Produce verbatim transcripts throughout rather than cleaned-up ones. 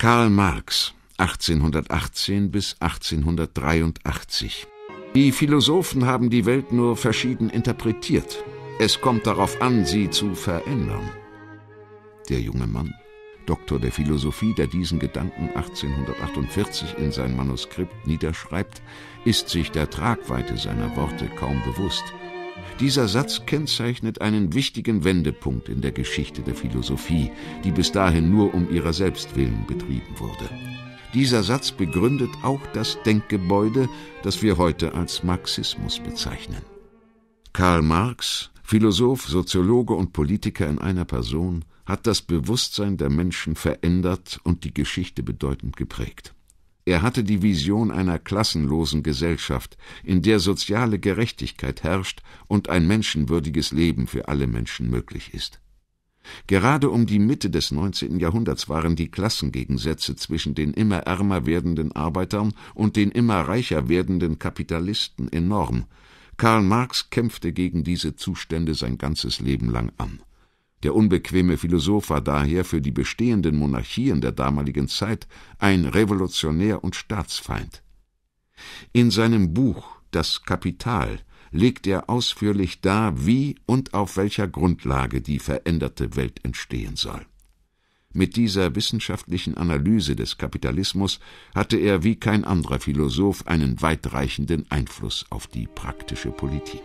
Karl Marx, achtzehnhundertachtzehn bis achtzehnhundertdreiundachtzig. Die Philosophen haben die Welt nur verschieden interpretiert. Es kommt darauf an, sie zu verändern. Der junge Mann, Doktor der Philosophie, der diesen Gedanken achtzehnhundertachtundvierzig in sein Manuskript niederschreibt, ist sich der Tragweite seiner Worte kaum bewusst. Dieser Satz kennzeichnet einen wichtigen Wendepunkt in der Geschichte der Philosophie, die bis dahin nur um ihrer selbst willen betrieben wurde. Dieser Satz begründet auch das Denkgebäude, das wir heute als Marxismus bezeichnen. Karl Marx, Philosoph, Soziologe und Politiker in einer Person, hat das Bewusstsein der Menschen verändert und die Geschichte bedeutend geprägt. Er hatte die Vision einer klassenlosen Gesellschaft, in der soziale Gerechtigkeit herrscht und ein menschenwürdiges Leben für alle Menschen möglich ist. Gerade um die Mitte des neunzehnten Jahrhunderts waren die Klassengegensätze zwischen den immer ärmer werdenden Arbeitern und den immer reicher werdenden Kapitalisten enorm. Karl Marx kämpfte gegen diese Zustände sein ganzes Leben lang an. Der unbequeme Philosoph war daher für die bestehenden Monarchien der damaligen Zeit ein Revolutionär und Staatsfeind. In seinem Buch »Das Kapital« legt er ausführlich dar, wie und auf welcher Grundlage die veränderte Welt entstehen soll. Mit dieser wissenschaftlichen Analyse des Kapitalismus hatte er wie kein anderer Philosoph einen weitreichenden Einfluss auf die praktische Politik.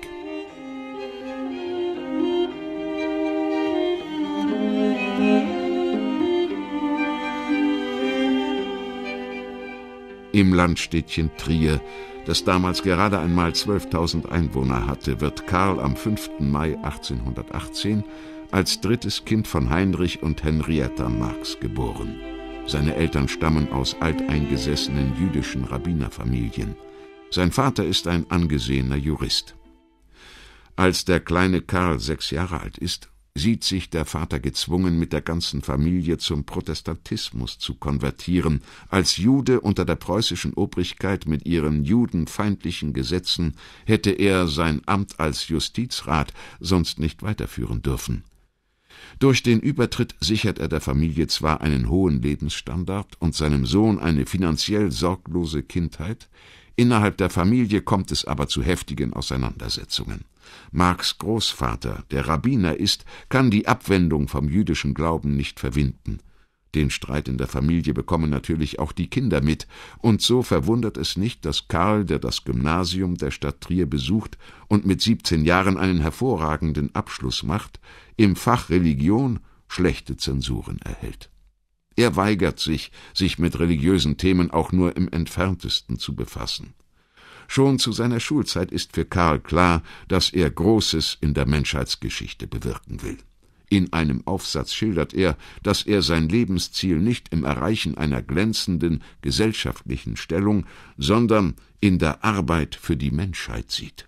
Im Landstädtchen Trier, das damals gerade einmal zwölftausend Einwohner hatte, wird Karl am fünften Mai achtzehnhundertachtzehn als drittes Kind von Heinrich und Henrietta Marx geboren. Seine Eltern stammen aus alteingesessenen jüdischen Rabbinerfamilien. Sein Vater ist ein angesehener Jurist. Als der kleine Karl sechs Jahre alt ist, sieht sich der Vater gezwungen, mit der ganzen Familie zum Protestantismus zu konvertieren. Als Jude unter der preußischen Obrigkeit mit ihren judenfeindlichen Gesetzen hätte er sein Amt als Justizrat sonst nicht weiterführen dürfen. Durch den Übertritt sichert er der Familie zwar einen hohen Lebensstandard und seinem Sohn eine finanziell sorglose Kindheit, innerhalb der Familie kommt es aber zu heftigen Auseinandersetzungen. Marx' Großvater, der Rabbiner ist, kann die Abwendung vom jüdischen Glauben nicht verwinden. Den Streit in der Familie bekommen natürlich auch die Kinder mit, und so verwundert es nicht, dass Karl, der das Gymnasium der Stadt Trier besucht und mit siebzehn Jahren einen hervorragenden Abschluss macht, im Fach Religion schlechte Zensuren erhält. Er weigert sich, sich mit religiösen Themen auch nur im Entferntesten zu befassen. Schon zu seiner Schulzeit ist für Karl klar, dass er Großes in der Menschheitsgeschichte bewirken will. In einem Aufsatz schildert er, dass er sein Lebensziel nicht im Erreichen einer glänzenden gesellschaftlichen Stellung, sondern in der Arbeit für die Menschheit sieht.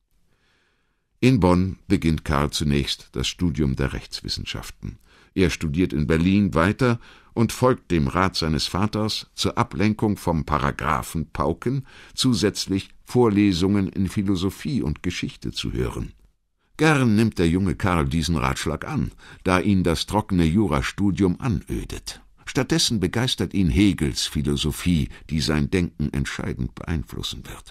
In Bonn beginnt Karl zunächst das Studium der Rechtswissenschaften. Er studiert in Berlin weiter und folgt dem Rat seines Vaters, zur Ablenkung vom Paragraphen Pauken zusätzlich Vorlesungen in Philosophie und Geschichte zu hören. Gern nimmt der junge Karl diesen Ratschlag an, da ihn das trockene Jurastudium anödet. Stattdessen begeistert ihn Hegels Philosophie, die sein Denken entscheidend beeinflussen wird.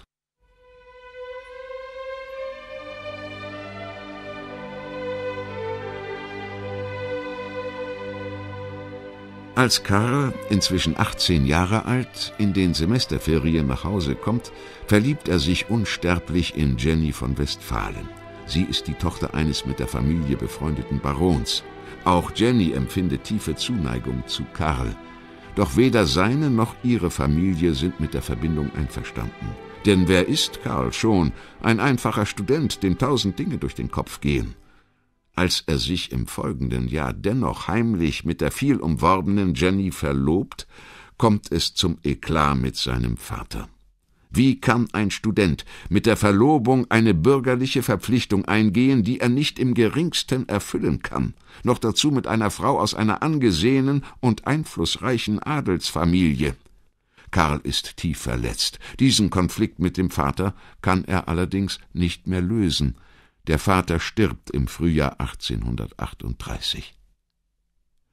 Als Karl, inzwischen achtzehn Jahre alt, in den Semesterferien nach Hause kommt, verliebt er sich unsterblich in Jenny von Westphalen. Sie ist die Tochter eines mit der Familie befreundeten Barons. Auch Jenny empfindet tiefe Zuneigung zu Karl. Doch weder seine noch ihre Familie sind mit der Verbindung einverstanden. Denn wer ist Karl schon? Ein einfacher Student, dem tausend Dinge durch den Kopf gehen. Als er sich im folgenden Jahr dennoch heimlich mit der viel umworbenen Jenny verlobt, kommt es zum Eklat mit seinem Vater. Wie kann ein Student mit der Verlobung eine bürgerliche Verpflichtung eingehen, die er nicht im geringsten erfüllen kann, noch dazu mit einer Frau aus einer angesehenen und einflussreichen Adelsfamilie? Karl ist tief verletzt. Diesen Konflikt mit dem Vater kann er allerdings nicht mehr lösen. Der Vater stirbt im Frühjahr achtzehnhundertachtunddreißig.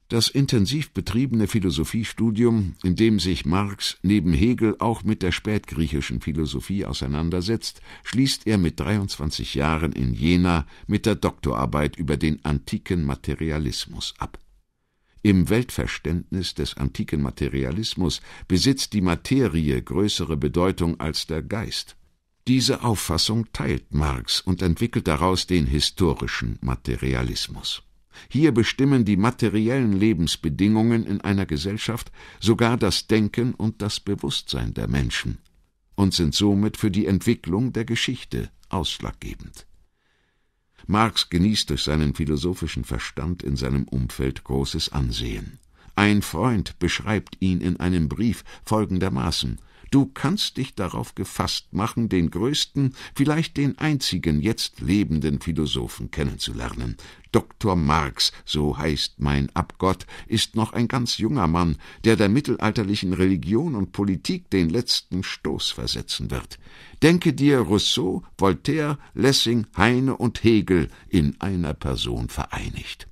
Das intensiv betriebene Philosophiestudium, in dem sich Marx neben Hegel auch mit der spätgriechischen Philosophie auseinandersetzt, schließt er mit dreiundzwanzig Jahren in Jena mit der Doktorarbeit über den antiken Materialismus ab. Im Weltverständnis des antiken Materialismus besitzt die Materie größere Bedeutung als der Geist. Diese Auffassung teilt Marx und entwickelt daraus den historischen Materialismus. Hier bestimmen die materiellen Lebensbedingungen in einer Gesellschaft sogar das Denken und das Bewusstsein der Menschen und sind somit für die Entwicklung der Geschichte ausschlaggebend. Marx genießt durch seinen philosophischen Verstand in seinem Umfeld großes Ansehen. Ein Freund beschreibt ihn in einem Brief folgendermaßen: »Du kannst dich darauf gefasst machen, den größten, vielleicht den einzigen jetzt lebenden Philosophen kennenzulernen. Doktor Marx, so heißt mein Abgott, ist noch ein ganz junger Mann, der der mittelalterlichen Religion und Politik den letzten Stoß versetzen wird. Denke dir Rousseau, Voltaire, Lessing, Heine und Hegel in einer Person vereinigt.«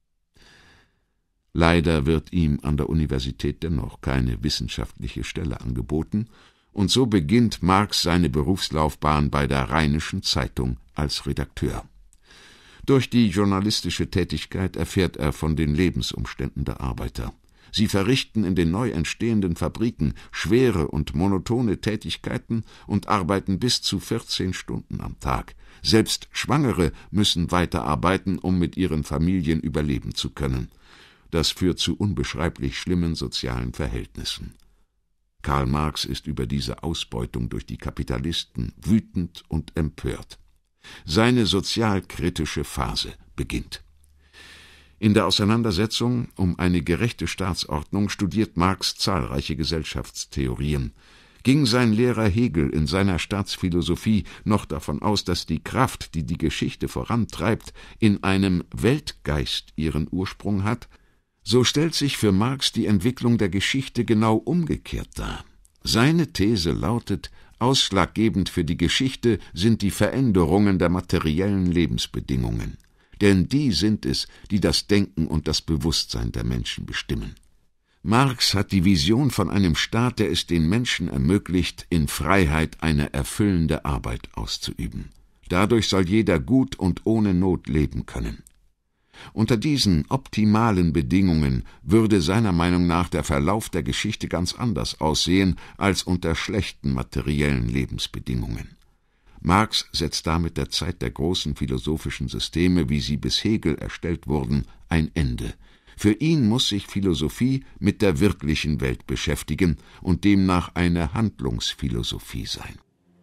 Leider wird ihm an der Universität dennoch keine wissenschaftliche Stelle angeboten, und so beginnt Marx seine Berufslaufbahn bei der Rheinischen Zeitung als Redakteur. Durch die journalistische Tätigkeit erfährt er von den Lebensumständen der Arbeiter. Sie verrichten in den neu entstehenden Fabriken schwere und monotone Tätigkeiten und arbeiten bis zu vierzehn Stunden am Tag. Selbst Schwangere müssen weiterarbeiten, um mit ihren Familien überleben zu können. Das führt zu unbeschreiblich schlimmen sozialen Verhältnissen. Karl Marx ist über diese Ausbeutung durch die Kapitalisten wütend und empört. Seine sozialkritische Phase beginnt. In der Auseinandersetzung um eine gerechte Staatsordnung studiert Marx zahlreiche Gesellschaftstheorien. Ging sein Lehrer Hegel in seiner Staatsphilosophie noch davon aus, dass die Kraft, die die Geschichte vorantreibt, in einem Weltgeist ihren Ursprung hat, so stellt sich für Marx die Entwicklung der Geschichte genau umgekehrt dar. Seine These lautet: Ausschlaggebend für die Geschichte sind die Veränderungen der materiellen Lebensbedingungen, denn die sind es, die das Denken und das Bewusstsein der Menschen bestimmen. Marx hat die Vision von einem Staat, der es den Menschen ermöglicht, in Freiheit eine erfüllende Arbeit auszuüben. Dadurch soll jeder gut und ohne Not leben können. Unter diesen optimalen Bedingungen würde seiner Meinung nach der Verlauf der Geschichte ganz anders aussehen als unter schlechten materiellen Lebensbedingungen. Marx setzt damit der Zeit der großen philosophischen Systeme, wie sie bis Hegel erstellt wurden, ein Ende. Für ihn muss sich Philosophie mit der wirklichen Welt beschäftigen und demnach eine Handlungsphilosophie sein.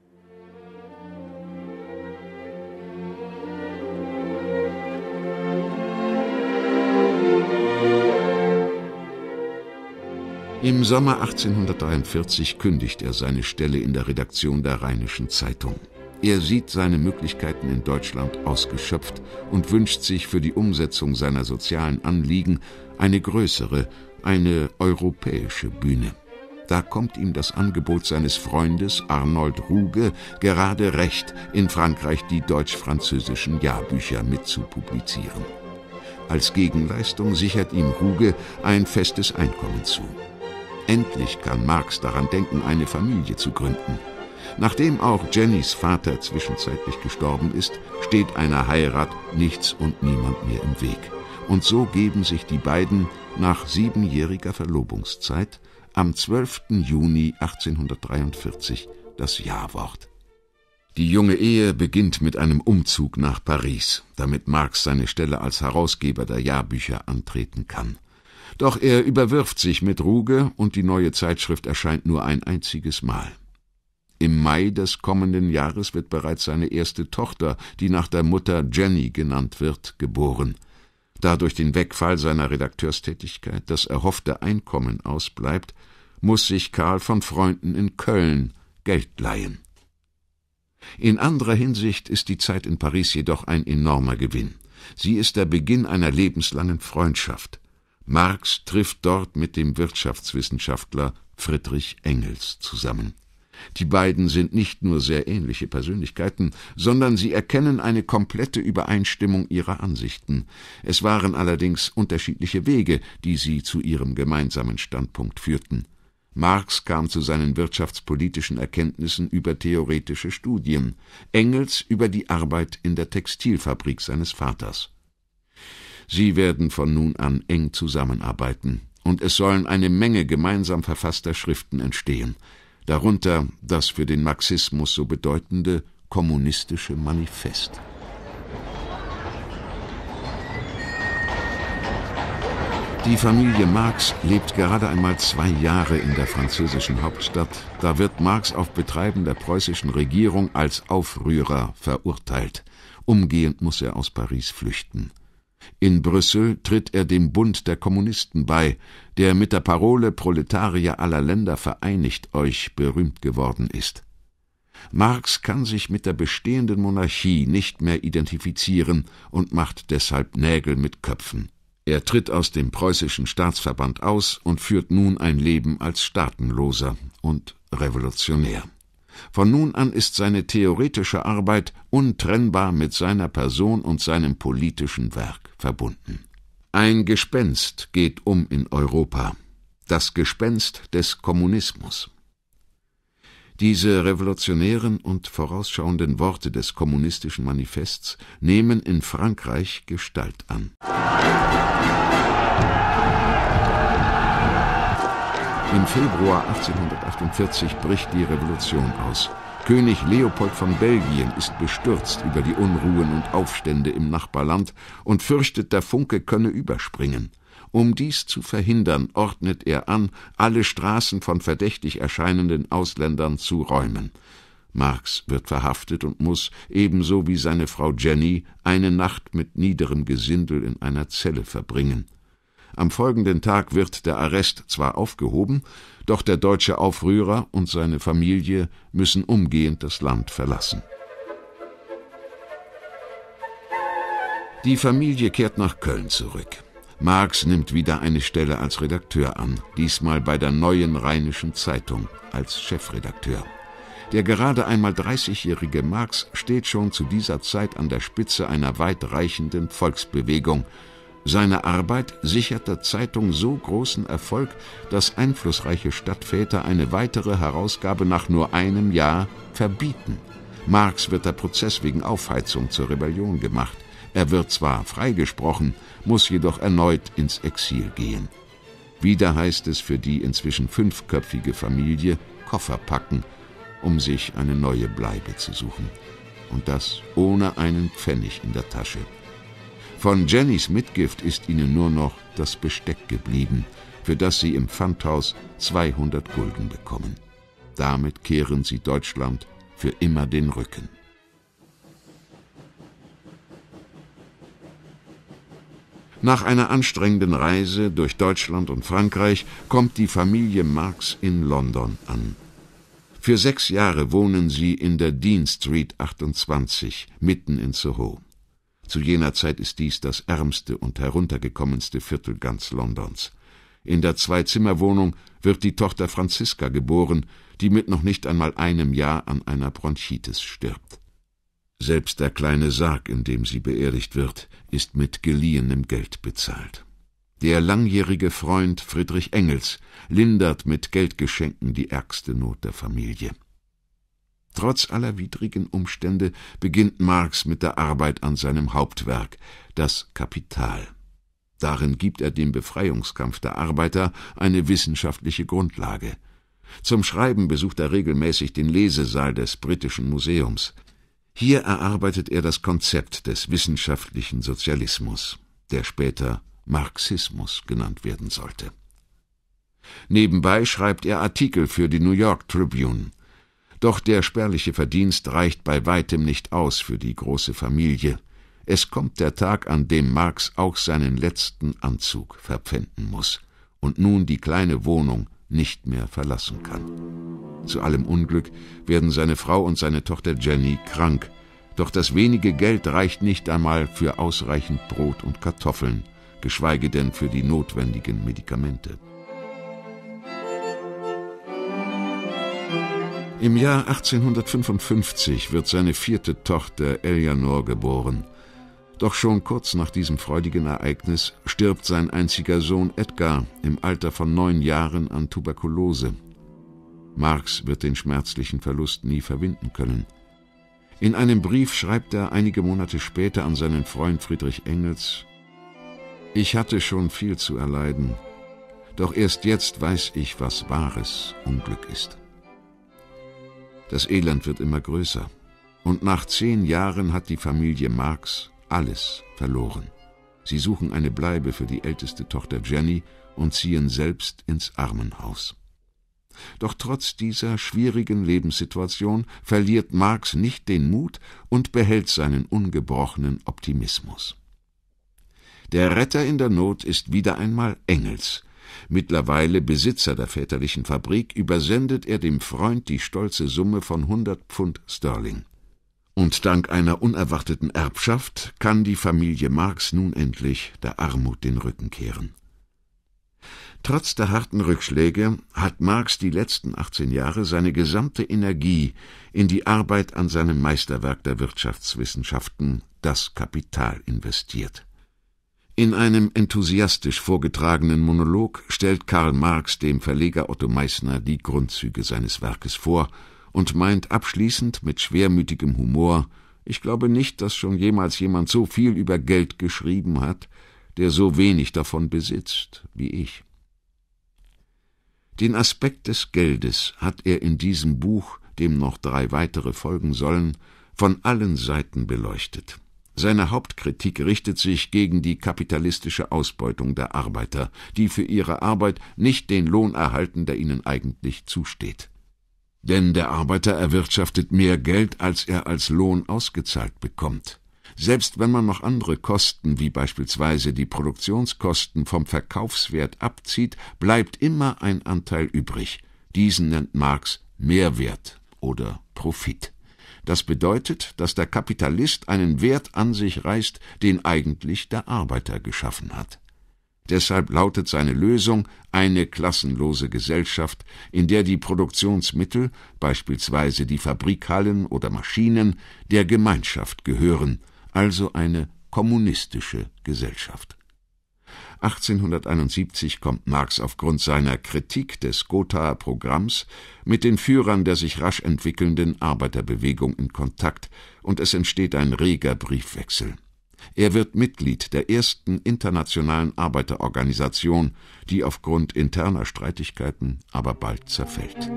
Im Sommer achtzehnhundertdreiundvierzig kündigt er seine Stelle in der Redaktion der Rheinischen Zeitung. Er sieht seine Möglichkeiten in Deutschland ausgeschöpft und wünscht sich für die Umsetzung seiner sozialen Anliegen eine größere, eine europäische Bühne. Da kommt ihm das Angebot seines Freundes Arnold Ruge gerade recht, in Frankreich die deutsch-französischen Jahrbücher mitzupublizieren. Als Gegenleistung sichert ihm Ruge ein festes Einkommen zu. Endlich kann Marx daran denken, eine Familie zu gründen. Nachdem auch Jennys Vater zwischenzeitlich gestorben ist, steht einer Heirat nichts und niemand mehr im Weg. Und so geben sich die beiden nach siebenjähriger Verlobungszeit am zwölften Juni achtzehnhundertdreiundvierzig das Ja-Wort. Die junge Ehe beginnt mit einem Umzug nach Paris, damit Marx seine Stelle als Herausgeber der Jahrbücher antreten kann. Doch er überwirft sich mit Ruge und die neue Zeitschrift erscheint nur ein einziges Mal. Im Mai des kommenden Jahres wird bereits seine erste Tochter, die nach der Mutter Jenny genannt wird, geboren. Da durch den Wegfall seiner Redakteurstätigkeit das erhoffte Einkommen ausbleibt, muss sich Karl von Freunden in Köln Geld leihen. In anderer Hinsicht ist die Zeit in Paris jedoch ein enormer Gewinn. Sie ist der Beginn einer lebenslangen Freundschaft. Marx trifft dort mit dem Wirtschaftswissenschaftler Friedrich Engels zusammen. Die beiden sind nicht nur sehr ähnliche Persönlichkeiten, sondern sie erkennen eine komplette Übereinstimmung ihrer Ansichten. Es waren allerdings unterschiedliche Wege, die sie zu ihrem gemeinsamen Standpunkt führten. Marx kam zu seinen wirtschaftspolitischen Erkenntnissen über theoretische Studien, Engels über die Arbeit in der Textilfabrik seines Vaters. Sie werden von nun an eng zusammenarbeiten, und es sollen eine Menge gemeinsam verfasster Schriften entstehen, darunter das für den Marxismus so bedeutende Kommunistische Manifest. Die Familie Marx lebt gerade einmal zwei Jahre in der französischen Hauptstadt. Da wird Marx auf Betreiben der preußischen Regierung als Aufrührer verurteilt. Umgehend muss er aus Paris flüchten. In Brüssel tritt er dem Bund der Kommunisten bei, der mit der Parole »Proletarier aller Länder, vereinigt euch« berühmt geworden ist. Marx kann sich mit der bestehenden Monarchie nicht mehr identifizieren und macht deshalb Nägel mit Köpfen. Er tritt aus dem preußischen Staatsverband aus und führt nun ein Leben als Staatenloser und Revolutionär. Von nun an ist seine theoretische Arbeit untrennbar mit seiner Person und seinem politischen Werk verbunden. Ein Gespenst geht um in Europa, das Gespenst des Kommunismus. Diese revolutionären und vorausschauenden Worte des Kommunistischen Manifests nehmen in Frankreich Gestalt an. Im Februar achtzehnhundertachtundvierzig bricht die Revolution aus. König Leopold von Belgien ist bestürzt über die Unruhen und Aufstände im Nachbarland und fürchtet, der Funke könne überspringen. Um dies zu verhindern, ordnet er an, alle Straßen von verdächtig erscheinenden Ausländern zu räumen. Marx wird verhaftet und muss, ebenso wie seine Frau Jenny, eine Nacht mit niederem Gesindel in einer Zelle verbringen. Am folgenden Tag wird der Arrest zwar aufgehoben, doch der deutsche Aufrührer und seine Familie müssen umgehend das Land verlassen. Die Familie kehrt nach Köln zurück. Marx nimmt wieder eine Stelle als Redakteur an, diesmal bei der Neuen Rheinischen Zeitung als Chefredakteur. Der gerade einmal dreißigjährige Marx steht schon zu dieser Zeit an der Spitze einer weitreichenden Volksbewegung. Seine Arbeit sichert der Zeitung so großen Erfolg, dass einflussreiche Stadtväter eine weitere Herausgabe nach nur einem Jahr verbieten. Marx wird der Prozess wegen Aufheizung zur Rebellion gemacht. Er wird zwar freigesprochen, muss jedoch erneut ins Exil gehen. Wieder heißt es für die inzwischen fünfköpfige Familie Koffer packen, um sich eine neue Bleibe zu suchen. Und das ohne einen Pfennig in der Tasche. Von Jennys Mitgift ist ihnen nur noch das Besteck geblieben, für das sie im Pfandhaus zweihundert Gulden bekommen. Damit kehren sie Deutschland für immer den Rücken. Nach einer anstrengenden Reise durch Deutschland und Frankreich kommt die Familie Marx in London an. Für sechs Jahre wohnen sie in der Dean Street achtundzwanzig, mitten in Soho. Zu jener Zeit ist dies das ärmste und heruntergekommenste Viertel ganz Londons. In der Zwei-Zimmer-Wohnung wird die Tochter Franziska geboren, die mit noch nicht einmal einem Jahr an einer Bronchitis stirbt. Selbst der kleine Sarg, in dem sie beerdigt wird, ist mit geliehenem Geld bezahlt. Der langjährige Freund Friedrich Engels lindert mit Geldgeschenken die ärgste Not der Familie. Trotz aller widrigen Umstände beginnt Marx mit der Arbeit an seinem Hauptwerk, das Kapital. Darin gibt er dem Befreiungskampf der Arbeiter eine wissenschaftliche Grundlage. Zum Schreiben besucht er regelmäßig den Lesesaal des Britischen Museums. Hier erarbeitet er das Konzept des wissenschaftlichen Sozialismus, der später Marxismus genannt werden sollte. Nebenbei schreibt er Artikel für die New York Tribune. Doch der spärliche Verdienst reicht bei weitem nicht aus für die große Familie. Es kommt der Tag, an dem Marx auch seinen letzten Anzug verpfänden muss und nun die kleine Wohnung nicht mehr verlassen kann. Zu allem Unglück werden seine Frau und seine Tochter Jenny krank, doch das wenige Geld reicht nicht einmal für ausreichend Brot und Kartoffeln, geschweige denn für die notwendigen Medikamente. Im Jahr achtzehnhundertfünfundfünfzig wird seine vierte Tochter Eleanor geboren. Doch schon kurz nach diesem freudigen Ereignis stirbt sein einziger Sohn Edgar im Alter von neun Jahren an Tuberkulose. Marx wird den schmerzlichen Verlust nie verwinden können. In einem Brief schreibt er einige Monate später an seinen Freund Friedrich Engels: »Ich hatte schon viel zu erleiden, doch erst jetzt weiß ich, was wahres Unglück ist.« Das Elend wird immer größer, und nach zehn Jahren hat die Familie Marx alles verloren. Sie suchen eine Bleibe für die älteste Tochter Jenny und ziehen selbst ins Armenhaus. Doch trotz dieser schwierigen Lebenssituation verliert Marx nicht den Mut und behält seinen ungebrochenen Optimismus. Der Retter in der Not ist wieder einmal Engels. Mittlerweile Besitzer der väterlichen Fabrik, übersendet er dem Freund die stolze Summe von hundert Pfund Sterling. Und dank einer unerwarteten Erbschaft kann die Familie Marx nun endlich der Armut den Rücken kehren. Trotz der harten Rückschläge hat Marx die letzten achtzehn Jahre seine gesamte Energie in die Arbeit an seinem Meisterwerk der Wirtschaftswissenschaften, Das Kapital, investiert. In einem enthusiastisch vorgetragenen Monolog stellt Karl Marx dem Verleger Otto Meissner die Grundzüge seines Werkes vor und meint abschließend mit schwermütigem Humor: »Ich glaube nicht, dass schon jemals jemand so viel über Geld geschrieben hat, der so wenig davon besitzt wie ich.« Den Aspekt des Geldes hat er in diesem Buch, dem noch drei weitere folgen sollen, von allen Seiten beleuchtet. Seine Hauptkritik richtet sich gegen die kapitalistische Ausbeutung der Arbeiter, die für ihre Arbeit nicht den Lohn erhalten, der ihnen eigentlich zusteht. Denn der Arbeiter erwirtschaftet mehr Geld, als er als Lohn ausgezahlt bekommt. Selbst wenn man noch andere Kosten, wie beispielsweise die Produktionskosten, vom Verkaufswert abzieht, bleibt immer ein Anteil übrig. Diesen nennt Marx Mehrwert oder Profit. Das bedeutet, dass der Kapitalist einen Wert an sich reißt, den eigentlich der Arbeiter geschaffen hat. Deshalb lautet seine Lösung eine klassenlose Gesellschaft, in der die Produktionsmittel, beispielsweise die Fabrikhallen oder Maschinen, der Gemeinschaft gehören, also eine kommunistische Gesellschaft. achtzehnhunderteinundsiebzig kommt Marx aufgrund seiner Kritik des Gothaer Programms mit den Führern der sich rasch entwickelnden Arbeiterbewegung in Kontakt, und es entsteht ein reger Briefwechsel. Er wird Mitglied der ersten internationalen Arbeiterorganisation, die aufgrund interner Streitigkeiten aber bald zerfällt.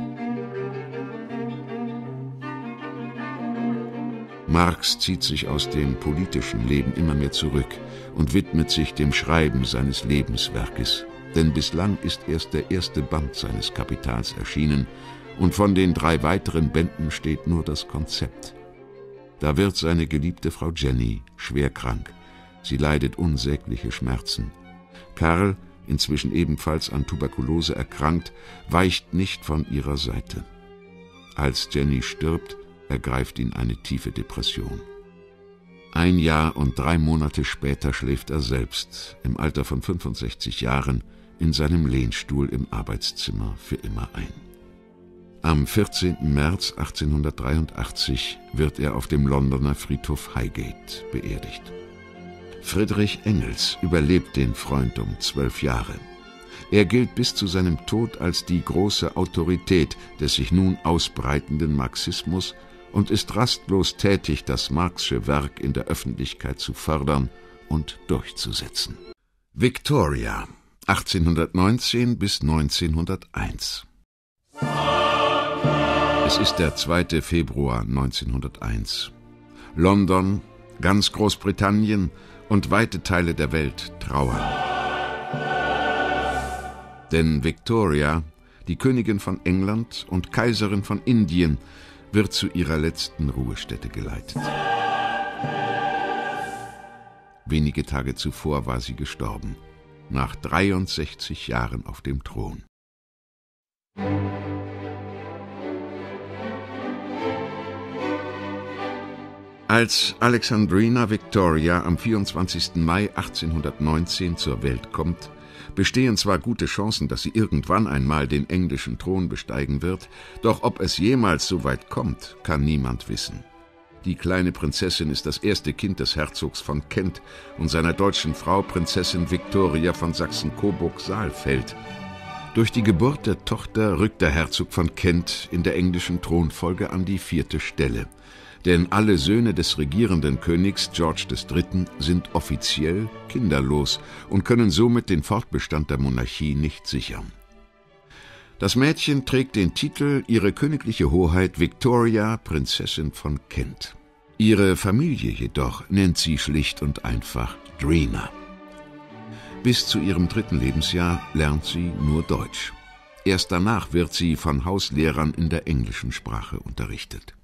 Marx zieht sich aus dem politischen Leben immer mehr zurück und widmet sich dem Schreiben seines Lebenswerkes, denn bislang ist erst der erste Band seines Kapitals erschienen, und von den drei weiteren Bänden steht nur das Konzept. Da wird seine geliebte Frau Jenny schwer krank. Sie leidet unsägliche Schmerzen. Karl, inzwischen ebenfalls an Tuberkulose erkrankt, weicht nicht von ihrer Seite. Als Jenny stirbt, ergreift ihn eine tiefe Depression. Ein Jahr und drei Monate später schläft er selbst, im Alter von fünfundsechzig Jahren, in seinem Lehnstuhl im Arbeitszimmer für immer ein. Am vierzehnten März achtzehnhundertdreiundachtzig wird er auf dem Londoner Friedhof Highgate beerdigt. Friedrich Engels überlebt den Freund um zwölf Jahre. Er gilt bis zu seinem Tod als die große Autorität des sich nun ausbreitenden Marxismus und ist rastlos tätig, das Marxsche Werk in der Öffentlichkeit zu fördern und durchzusetzen. Victoria, achtzehnhundertneunzehn bis neunzehnhunderteins. Es ist der zweite Februar neunzehnhunderteins. London, ganz Großbritannien und weite Teile der Welt trauern. Denn Victoria, die Königin von England und Kaiserin von Indien, wird zu ihrer letzten Ruhestätte geleitet. Wenige Tage zuvor war sie gestorben, nach dreiundsechzig Jahren auf dem Thron. Als Alexandrina Victoria am vierundzwanzigsten Mai achtzehnhundertneunzehn zur Welt kommt, Bestehen zwar gute Chancen, dass sie irgendwann einmal den englischen Thron besteigen wird, doch ob es jemals so weit kommt, kann niemand wissen. Die kleine Prinzessin ist das erste Kind des Herzogs von Kent und seiner deutschen Frau Prinzessin Victoria von Sachsen-Coburg-Saalfeld. Durch die Geburt der Tochter rückt der Herzog von Kent in der englischen Thronfolge an die vierte Stelle. Denn alle Söhne des regierenden Königs George der Dritte sind offiziell kinderlos und können somit den Fortbestand der Monarchie nicht sichern. Das Mädchen trägt den Titel Ihre königliche Hoheit Victoria, Prinzessin von Kent. Ihre Familie jedoch nennt sie schlicht und einfach Drina. Bis zu ihrem dritten Lebensjahr lernt sie nur Deutsch. Erst danach wird sie von Hauslehrern in der englischen Sprache unterrichtet.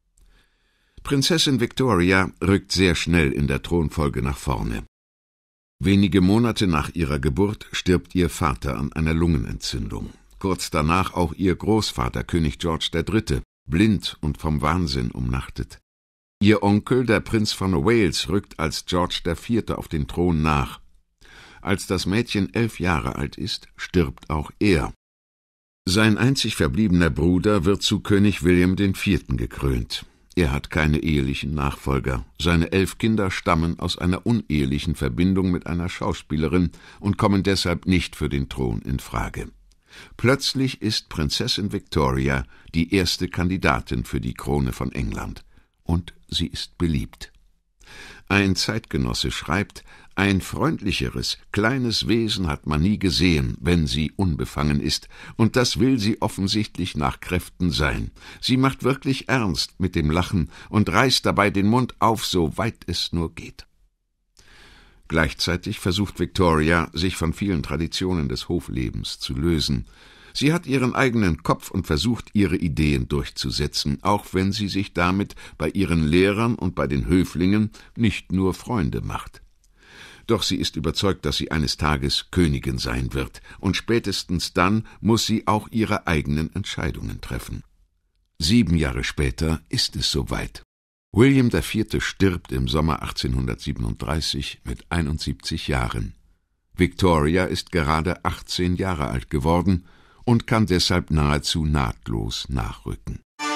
Prinzessin Victoria rückt sehr schnell in der Thronfolge nach vorne. Wenige Monate nach ihrer Geburt stirbt ihr Vater an einer Lungenentzündung. Kurz danach auch ihr Großvater, König George der Dritte, blind und vom Wahnsinn umnachtet. Ihr Onkel, der Prinz von Wales, rückt als George der Vierte auf den Thron nach. Als das Mädchen elf Jahre alt ist, stirbt auch er. Sein einzig verbliebener Bruder wird zu König William der Vierte gekrönt. Er hat keine ehelichen Nachfolger. Seine elf Kinder stammen aus einer unehelichen Verbindung mit einer Schauspielerin und kommen deshalb nicht für den Thron in Frage. Plötzlich ist Prinzessin Victoria die erste Kandidatin für die Krone von England. Und sie ist beliebt. Ein Zeitgenosse schreibt, ein freundlicheres, kleines Wesen hat man nie gesehen, wenn sie unbefangen ist, und das will sie offensichtlich nach Kräften sein. Sie macht wirklich ernst mit dem Lachen und reißt dabei den Mund auf, so weit es nur geht. Gleichzeitig versucht Victoria, sich von vielen Traditionen des Hoflebens zu lösen. Sie hat ihren eigenen Kopf und versucht, ihre Ideen durchzusetzen, auch wenn sie sich damit bei ihren Lehrern und bei den Höflingen nicht nur Freunde macht. Doch sie ist überzeugt, dass sie eines Tages Königin sein wird, und spätestens dann muss sie auch ihre eigenen Entscheidungen treffen. Sieben Jahre später ist es soweit. William der Vierte stirbt im Sommer achtzehnhundertsiebenunddreißig mit einundsiebzig Jahren. Victoria ist gerade achtzehn Jahre alt geworden und kann deshalb nahezu nahtlos nachrücken.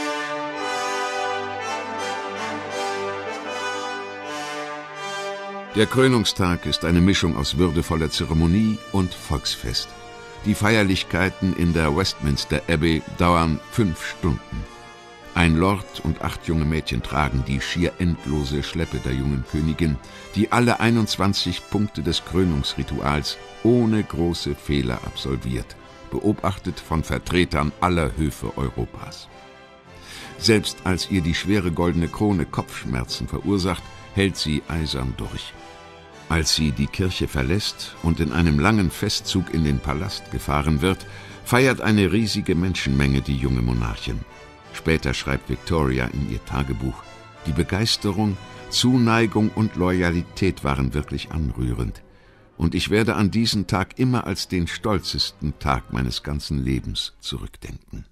Der Krönungstag ist eine Mischung aus würdevoller Zeremonie und Volksfest. Die Feierlichkeiten in der Westminster Abbey dauern fünf Stunden. Ein Lord und acht junge Mädchen tragen die schier endlose Schleppe der jungen Königin, die alle einundzwanzig Punkte des Krönungsrituals ohne große Fehler absolviert, beobachtet von Vertretern aller Höfe Europas. Selbst als ihr die schwere goldene Krone Kopfschmerzen verursacht, hält sie eisern durch. Als sie die Kirche verlässt und in einem langen Festzug in den Palast gefahren wird, feiert eine riesige Menschenmenge die junge Monarchin. Später schreibt Victoria in ihr Tagebuch, die Begeisterung, Zuneigung und Loyalität waren wirklich anrührend. Und ich werde an diesen Tag immer als den stolzesten Tag meines ganzen Lebens zurückdenken.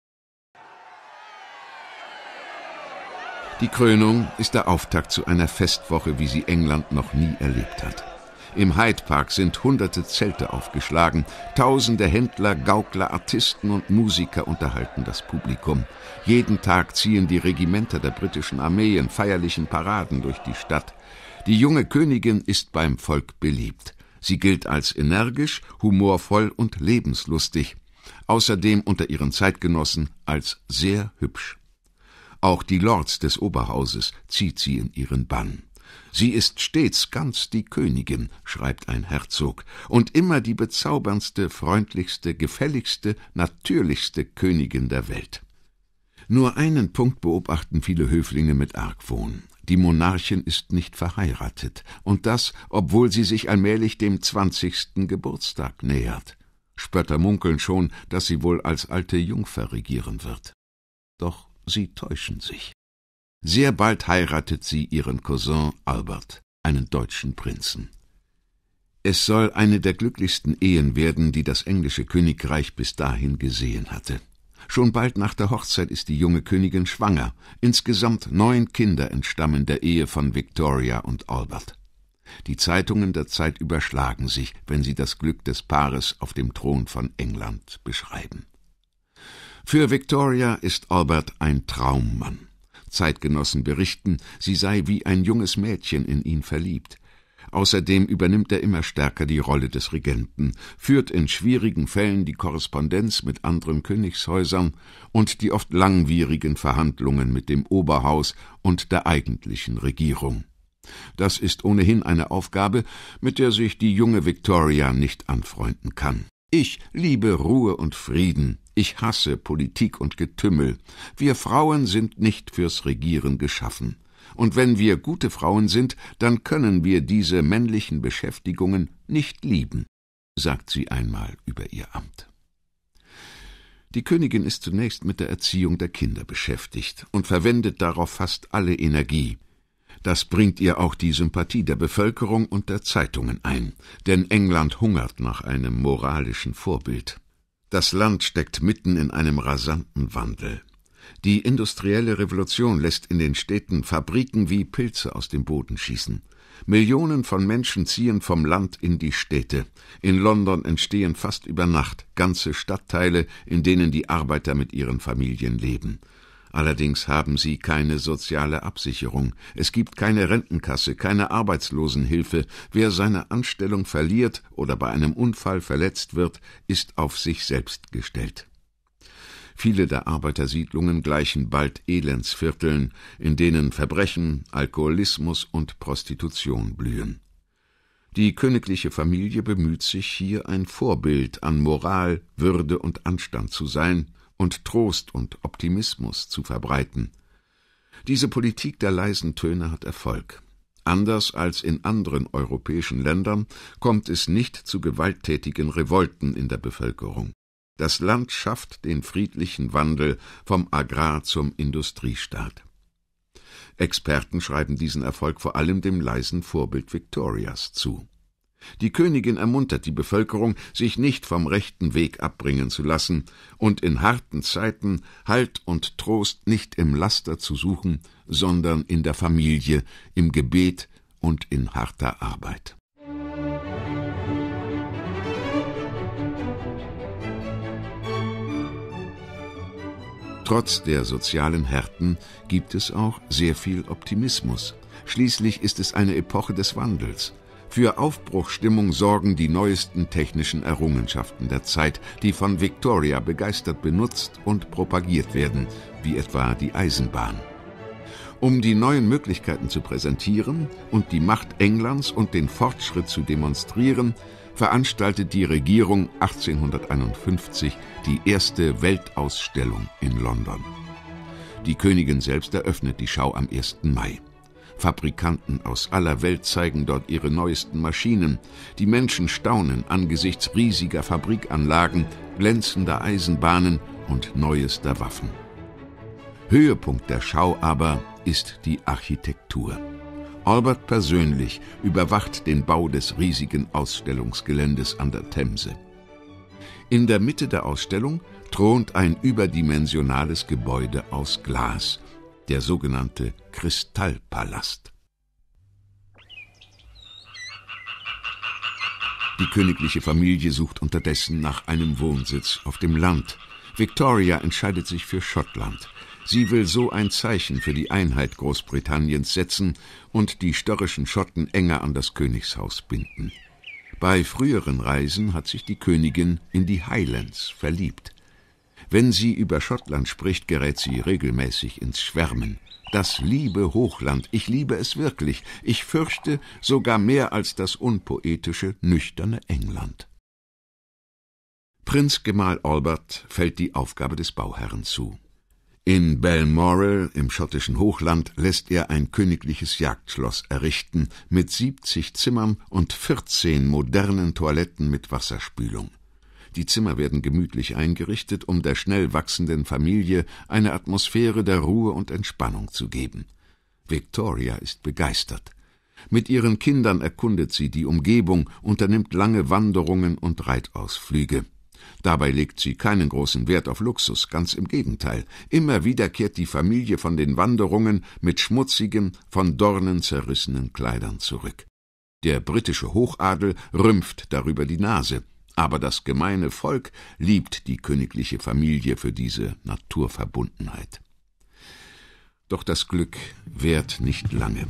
Die Krönung ist der Auftakt zu einer Festwoche, wie sie England noch nie erlebt hat. Im Hyde Park sind hunderte Zelte aufgeschlagen, tausende Händler, Gaukler, Artisten und Musiker unterhalten das Publikum. Jeden Tag ziehen die Regimenter der britischen Armee in feierlichen Paraden durch die Stadt. Die junge Königin ist beim Volk beliebt. Sie gilt als energisch, humorvoll und lebenslustig. Außerdem unter ihren Zeitgenossen als sehr hübsch. Auch die Lords des Oberhauses zieht sie in ihren Bann. Sie ist stets ganz die Königin, schreibt ein Herzog, und immer die bezauberndste, freundlichste, gefälligste, natürlichste Königin der Welt. Nur einen Punkt beobachten viele Höflinge mit Argwohn. Die Monarchin ist nicht verheiratet, und das, obwohl sie sich allmählich dem zwanzigsten Geburtstag nähert. Spötter munkeln schon, dass sie wohl als alte Jungfer regieren wird. Doch sie täuschen sich. Sehr bald heiratet sie ihren Cousin Albert, einen deutschen Prinzen. Es soll eine der glücklichsten Ehen werden, die das englische Königreich bis dahin gesehen hatte. Schon bald nach der Hochzeit ist die junge Königin schwanger. Insgesamt neun Kinder entstammen der Ehe von Victoria und Albert. Die Zeitungen der Zeit überschlagen sich, wenn sie das Glück des Paares auf dem Thron von England beschreiben. Für Victoria ist Albert ein Traummann. Zeitgenossen berichten, sie sei wie ein junges Mädchen in ihn verliebt. Außerdem übernimmt er immer stärker die Rolle des Regenten, führt in schwierigen Fällen die Korrespondenz mit anderen Königshäusern und die oft langwierigen Verhandlungen mit dem Oberhaus und der eigentlichen Regierung. Das ist ohnehin eine Aufgabe, mit der sich die junge Victoria nicht anfreunden kann. Ich liebe Ruhe und Frieden, ich hasse Politik und Getümmel. Wir Frauen sind nicht fürs Regieren geschaffen. Und wenn wir gute Frauen sind, dann können wir diese männlichen Beschäftigungen nicht lieben, sagt sie einmal über ihr Amt. Die Königin ist zunächst mit der Erziehung der Kinder beschäftigt und verwendet darauf fast alle Energie. Das bringt ihr auch die Sympathie der Bevölkerung und der Zeitungen ein, denn England hungert nach einem moralischen Vorbild. Das Land steckt mitten in einem rasanten Wandel. Die industrielle Revolution lässt in den Städten Fabriken wie Pilze aus dem Boden schießen. Millionen von Menschen ziehen vom Land in die Städte. In London entstehen fast über Nacht ganze Stadtteile, in denen die Arbeiter mit ihren Familien leben. Allerdings haben sie keine soziale Absicherung. Es gibt keine Rentenkasse, keine Arbeitslosenhilfe. Wer seine Anstellung verliert oder bei einem Unfall verletzt wird, ist auf sich selbst gestellt. Viele der Arbeitersiedlungen gleichen bald Elendsvierteln, in denen Verbrechen, Alkoholismus und Prostitution blühen. Die königliche Familie bemüht sich hier, ein Vorbild an Moral, Würde und Anstand zu sein und Trost und Optimismus zu verbreiten. Diese Politik der leisen Töne hat Erfolg. Anders als in anderen europäischen Ländern kommt es nicht zu gewalttätigen Revolten in der Bevölkerung. Das Land schafft den friedlichen Wandel vom Agrar- zum Industriestaat. Experten schreiben diesen Erfolg vor allem dem leisen Vorbild Victorias zu. Die Königin ermuntert die Bevölkerung, sich nicht vom rechten Weg abbringen zu lassen und in harten Zeiten Halt und Trost nicht im Laster zu suchen, sondern in der Familie, im Gebet und in harter Arbeit. Trotz der sozialen Härten gibt es auch sehr viel Optimismus. Schließlich ist es eine Epoche des Wandels. Für Aufbruchsstimmung sorgen die neuesten technischen Errungenschaften der Zeit, die von Victoria begeistert benutzt und propagiert werden, wie etwa die Eisenbahn. Um die neuen Möglichkeiten zu präsentieren und die Macht Englands und den Fortschritt zu demonstrieren, veranstaltet die Regierung achtzehnhunderteinundfünfzig die erste Weltausstellung in London. Die Königin selbst eröffnet die Schau am ersten Mai. Fabrikanten aus aller Welt zeigen dort ihre neuesten Maschinen. Die Menschen staunen angesichts riesiger Fabrikanlagen, glänzender Eisenbahnen und neuester Waffen. Höhepunkt der Schau aber ist die Architektur. Albert persönlich überwacht den Bau des riesigen Ausstellungsgeländes an der Themse. In der Mitte der Ausstellung thront ein überdimensionales Gebäude aus Glas, der sogenannte Kristallpalast. Die königliche Familie sucht unterdessen nach einem Wohnsitz auf dem Land. Victoria entscheidet sich für Schottland. Sie will so ein Zeichen für die Einheit Großbritanniens setzen und die störrischen Schotten enger an das Königshaus binden. Bei früheren Reisen hat sich die Königin in die Highlands verliebt. Wenn sie über Schottland spricht, gerät sie regelmäßig ins Schwärmen. Das liebe Hochland, ich liebe es wirklich. Ich fürchte sogar mehr als das unpoetische, nüchterne England. Prinzgemahl Albert fällt die Aufgabe des Bauherrn zu. In Balmoral im schottischen Hochland lässt er ein königliches Jagdschloss errichten mit siebzig Zimmern und vierzehn modernen Toiletten mit Wasserspülung. Die Zimmer werden gemütlich eingerichtet, um der schnell wachsenden Familie eine Atmosphäre der Ruhe und Entspannung zu geben. Victoria ist begeistert. Mit ihren Kindern erkundet sie die Umgebung, unternimmt lange Wanderungen und Reitausflüge. Dabei legt sie keinen großen Wert auf Luxus, ganz im Gegenteil. Immer wieder kehrt die Familie von den Wanderungen mit schmutzigen, von Dornen zerrissenen Kleidern zurück. Der britische Hochadel rümpft darüber die Nase, aber das gemeine Volk liebt die königliche Familie für diese Naturverbundenheit. Doch das Glück währt nicht lange.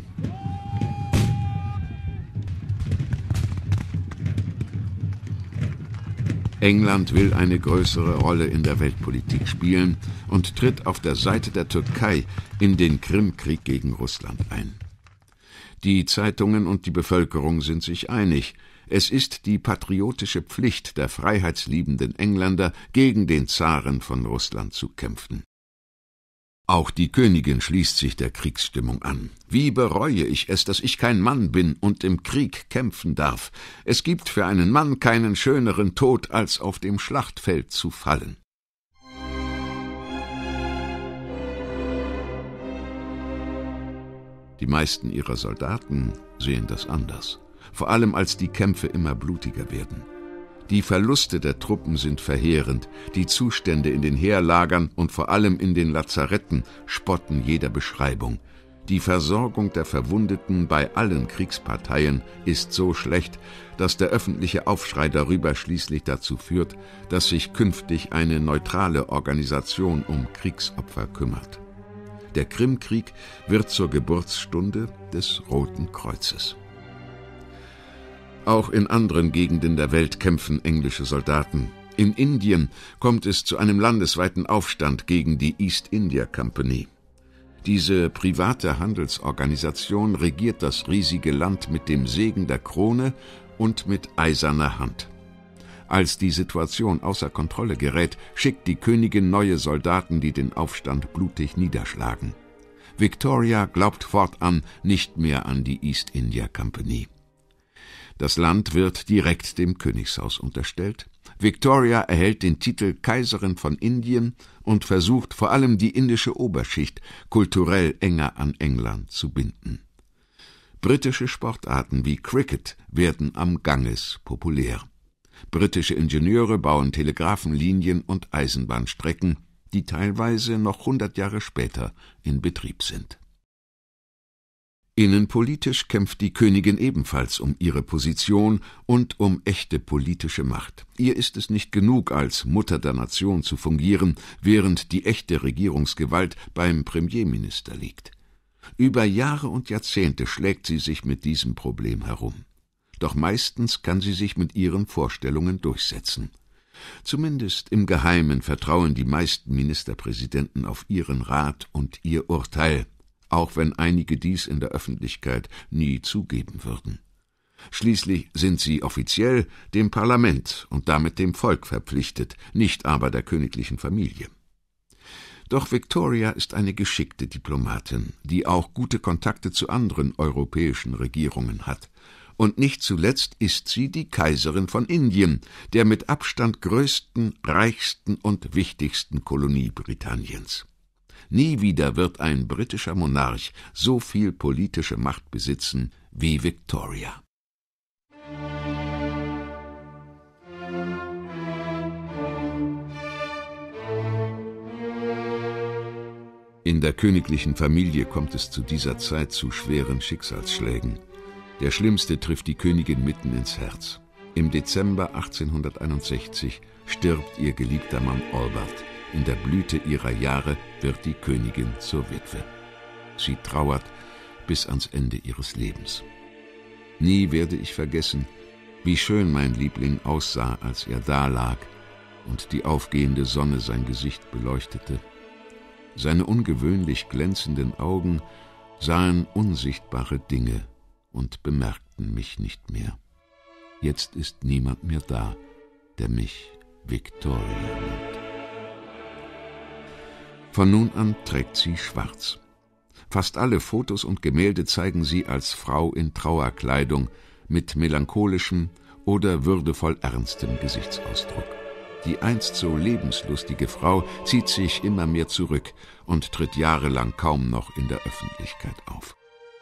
England will eine größere Rolle in der Weltpolitik spielen und tritt auf der Seite der Türkei in den Krimkrieg gegen Russland ein. Die Zeitungen und die Bevölkerung sind sich einig: Es ist die patriotische Pflicht der freiheitsliebenden Engländer, gegen den Zaren von Russland zu kämpfen. Auch die Königin schließt sich der Kriegsstimmung an. Wie bereue ich es, dass ich kein Mann bin und im Krieg kämpfen darf. Es gibt für einen Mann keinen schöneren Tod, als auf dem Schlachtfeld zu fallen. Die meisten ihrer Soldaten sehen das anders, vor allem als die Kämpfe immer blutiger werden. Die Verluste der Truppen sind verheerend, die Zustände in den Heerlagern und vor allem in den Lazaretten spotten jeder Beschreibung. Die Versorgung der Verwundeten bei allen Kriegsparteien ist so schlecht, dass der öffentliche Aufschrei darüber schließlich dazu führt, dass sich künftig eine neutrale Organisation um Kriegsopfer kümmert. Der Krimkrieg wird zur Geburtsstunde des Roten Kreuzes. Auch in anderen Gegenden der Welt kämpfen englische Soldaten. In Indien kommt es zu einem landesweiten Aufstand gegen die East India Company. Diese private Handelsorganisation regiert das riesige Land mit dem Segen der Krone und mit eiserner Hand. Als die Situation außer Kontrolle gerät, schickt die Königin neue Soldaten, die den Aufstand blutig niederschlagen. Victoria glaubt fortan nicht mehr an die East India Company. Das Land wird direkt dem Königshaus unterstellt. Victoria erhält den Titel Kaiserin von Indien und versucht vor allem die indische Oberschicht kulturell enger an England zu binden. Britische Sportarten wie Cricket werden am Ganges populär. Britische Ingenieure bauen Telegrafenlinien und Eisenbahnstrecken, die teilweise noch hundert Jahre später in Betrieb sind. Innenpolitisch kämpft die Königin ebenfalls um ihre Position und um echte politische Macht. Ihr ist es nicht genug, als Mutter der Nation zu fungieren, während die echte Regierungsgewalt beim Premierminister liegt. Über Jahre und Jahrzehnte schlägt sie sich mit diesem Problem herum. Doch meistens kann sie sich mit ihren Vorstellungen durchsetzen. Zumindest im Geheimen vertrauen die meisten Ministerpräsidenten auf ihren Rat und ihr Urteil, auch wenn einige dies in der Öffentlichkeit nie zugeben würden. Schließlich sind sie offiziell dem Parlament und damit dem Volk verpflichtet, nicht aber der königlichen Familie. Doch Victoria ist eine geschickte Diplomatin, die auch gute Kontakte zu anderen europäischen Regierungen hat. Und nicht zuletzt ist sie die Kaiserin von Indien, der mit Abstand größten, reichsten und wichtigsten Kolonie Britanniens. Nie wieder wird ein britischer Monarch so viel politische Macht besitzen wie Victoria. In der königlichen Familie kommt es zu dieser Zeit zu schweren Schicksalsschlägen. Der schlimmste trifft die Königin mitten ins Herz. Im Dezember achtzehnhunderteinundsechzig stirbt ihr geliebter Mann Albert. In der Blüte ihrer Jahre wird die Königin zur Witwe. Sie trauert bis ans Ende ihres Lebens. Nie werde ich vergessen, wie schön mein Liebling aussah, als er dalag und die aufgehende Sonne sein Gesicht beleuchtete. Seine ungewöhnlich glänzenden Augen sahen unsichtbare Dinge und bemerkten mich nicht mehr. Jetzt ist niemand mehr da, der mich Victoria nennt. Von nun an trägt sie schwarz. Fast alle Fotos und Gemälde zeigen sie als Frau in Trauerkleidung mit melancholischem oder würdevoll ernstem Gesichtsausdruck. Die einst so lebenslustige Frau zieht sich immer mehr zurück und tritt jahrelang kaum noch in der Öffentlichkeit auf.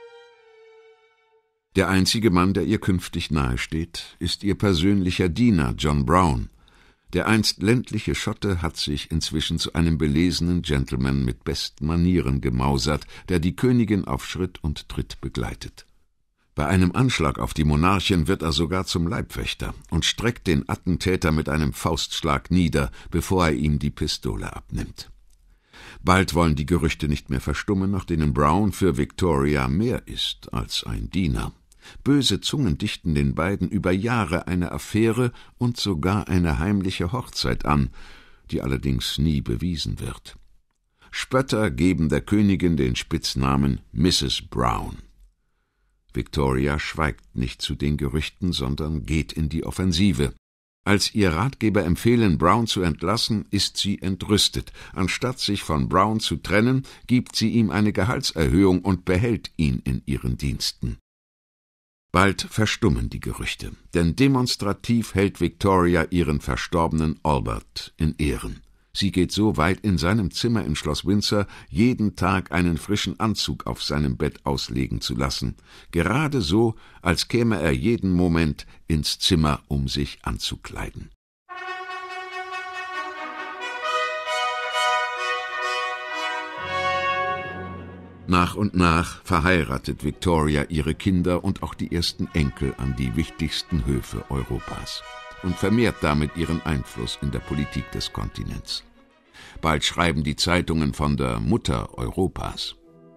Der einzige Mann, der ihr künftig nahesteht, ist ihr persönlicher Diener John Brown. Der einst ländliche Schotte hat sich inzwischen zu einem belesenen Gentleman mit besten Manieren gemausert, der die Königin auf Schritt und Tritt begleitet. Bei einem Anschlag auf die Monarchin wird er sogar zum Leibwächter und streckt den Attentäter mit einem Faustschlag nieder, bevor er ihm die Pistole abnimmt. Bald wollen die Gerüchte nicht mehr verstummen, nach denen Brown für Victoria mehr ist als ein Diener. Böse Zungen dichten den beiden über Jahre eine Affäre und sogar eine heimliche Hochzeit an, die allerdings nie bewiesen wird. Spötter geben der Königin den Spitznamen Misses Brown. Victoria schweigt nicht zu den Gerüchten, sondern geht in die Offensive. Als ihr Ratgeber empfehlen, Brown zu entlassen, ist sie entrüstet. Anstatt sich von Brown zu trennen, gibt sie ihm eine Gehaltserhöhung und behält ihn in ihren Diensten. Bald verstummen die Gerüchte, denn demonstrativ hält Victoria ihren verstorbenen Albert in Ehren. Sie geht so weit, in seinem Zimmer in Schloss Windsor jeden Tag einen frischen Anzug auf seinem Bett auslegen zu lassen, gerade so, als käme er jeden Moment ins Zimmer, um sich anzukleiden. Nach und nach verheiratet Victoria ihre Kinder und auch die ersten Enkel an die wichtigsten Höfe Europas und vermehrt damit ihren Einfluss in der Politik des Kontinents. Bald schreiben die Zeitungen von der Mutter Europas.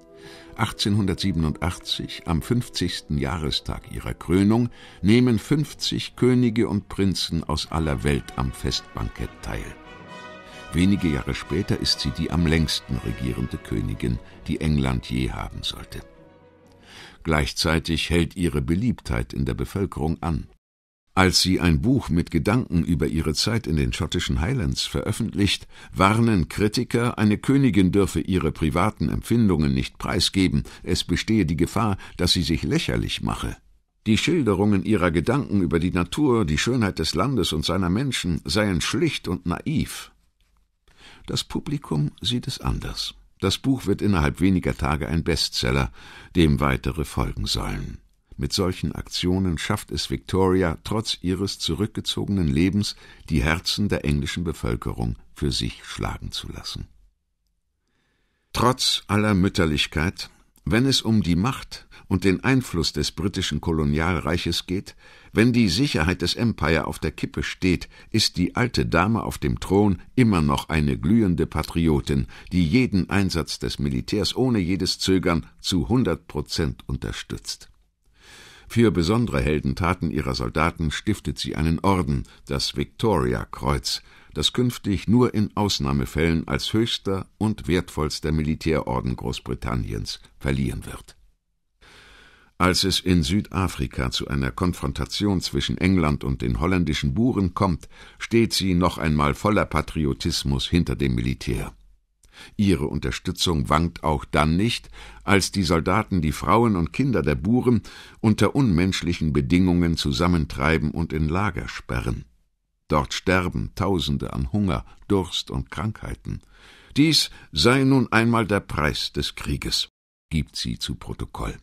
achtzehnhundertsiebenundachtzig, am fünfzigsten Jahrestag ihrer Krönung, nehmen fünfzig Könige und Prinzen aus aller Welt am Festbankett teil. Wenige Jahre später ist sie die am längsten regierende Königin, die England je haben sollte. Gleichzeitig hält ihre Beliebtheit in der Bevölkerung an. Als sie ein Buch mit Gedanken über ihre Zeit in den schottischen Highlands veröffentlicht, warnen Kritiker, eine Königin dürfe ihre privaten Empfindungen nicht preisgeben, es bestehe die Gefahr, dass sie sich lächerlich mache. Die Schilderungen ihrer Gedanken über die Natur, die Schönheit des Landes und seiner Menschen seien schlicht und naiv. Das Publikum sieht es anders. Das Buch wird innerhalb weniger Tage ein Bestseller, dem weitere folgen sollen. Mit solchen Aktionen schafft es Victoria, trotz ihres zurückgezogenen Lebens, die Herzen der englischen Bevölkerung für sich schlagen zu lassen. Trotz aller Mütterlichkeit, wenn es um die Macht und den Einfluss des britischen Kolonialreiches geht, wenn die Sicherheit des Empire auf der Kippe steht, ist die alte Dame auf dem Thron immer noch eine glühende Patriotin, die jeden Einsatz des Militärs ohne jedes Zögern zu hundert Prozent unterstützt. Für besondere Heldentaten ihrer Soldaten stiftet sie einen Orden, das Victoria-Kreuz, das künftig nur in Ausnahmefällen als höchster und wertvollster Militärorden Großbritanniens verliehen wird. Als es in Südafrika zu einer Konfrontation zwischen England und den holländischen Buren kommt, steht sie noch einmal voller Patriotismus hinter dem Militär. Ihre Unterstützung wankt auch dann nicht, als die Soldaten die Frauen und Kinder der Buren unter unmenschlichen Bedingungen zusammentreiben und in Lager sperren. Dort sterben Tausende an Hunger, Durst und Krankheiten. Dies sei nun einmal der Preis des Krieges, gibt sie zu Protokoll.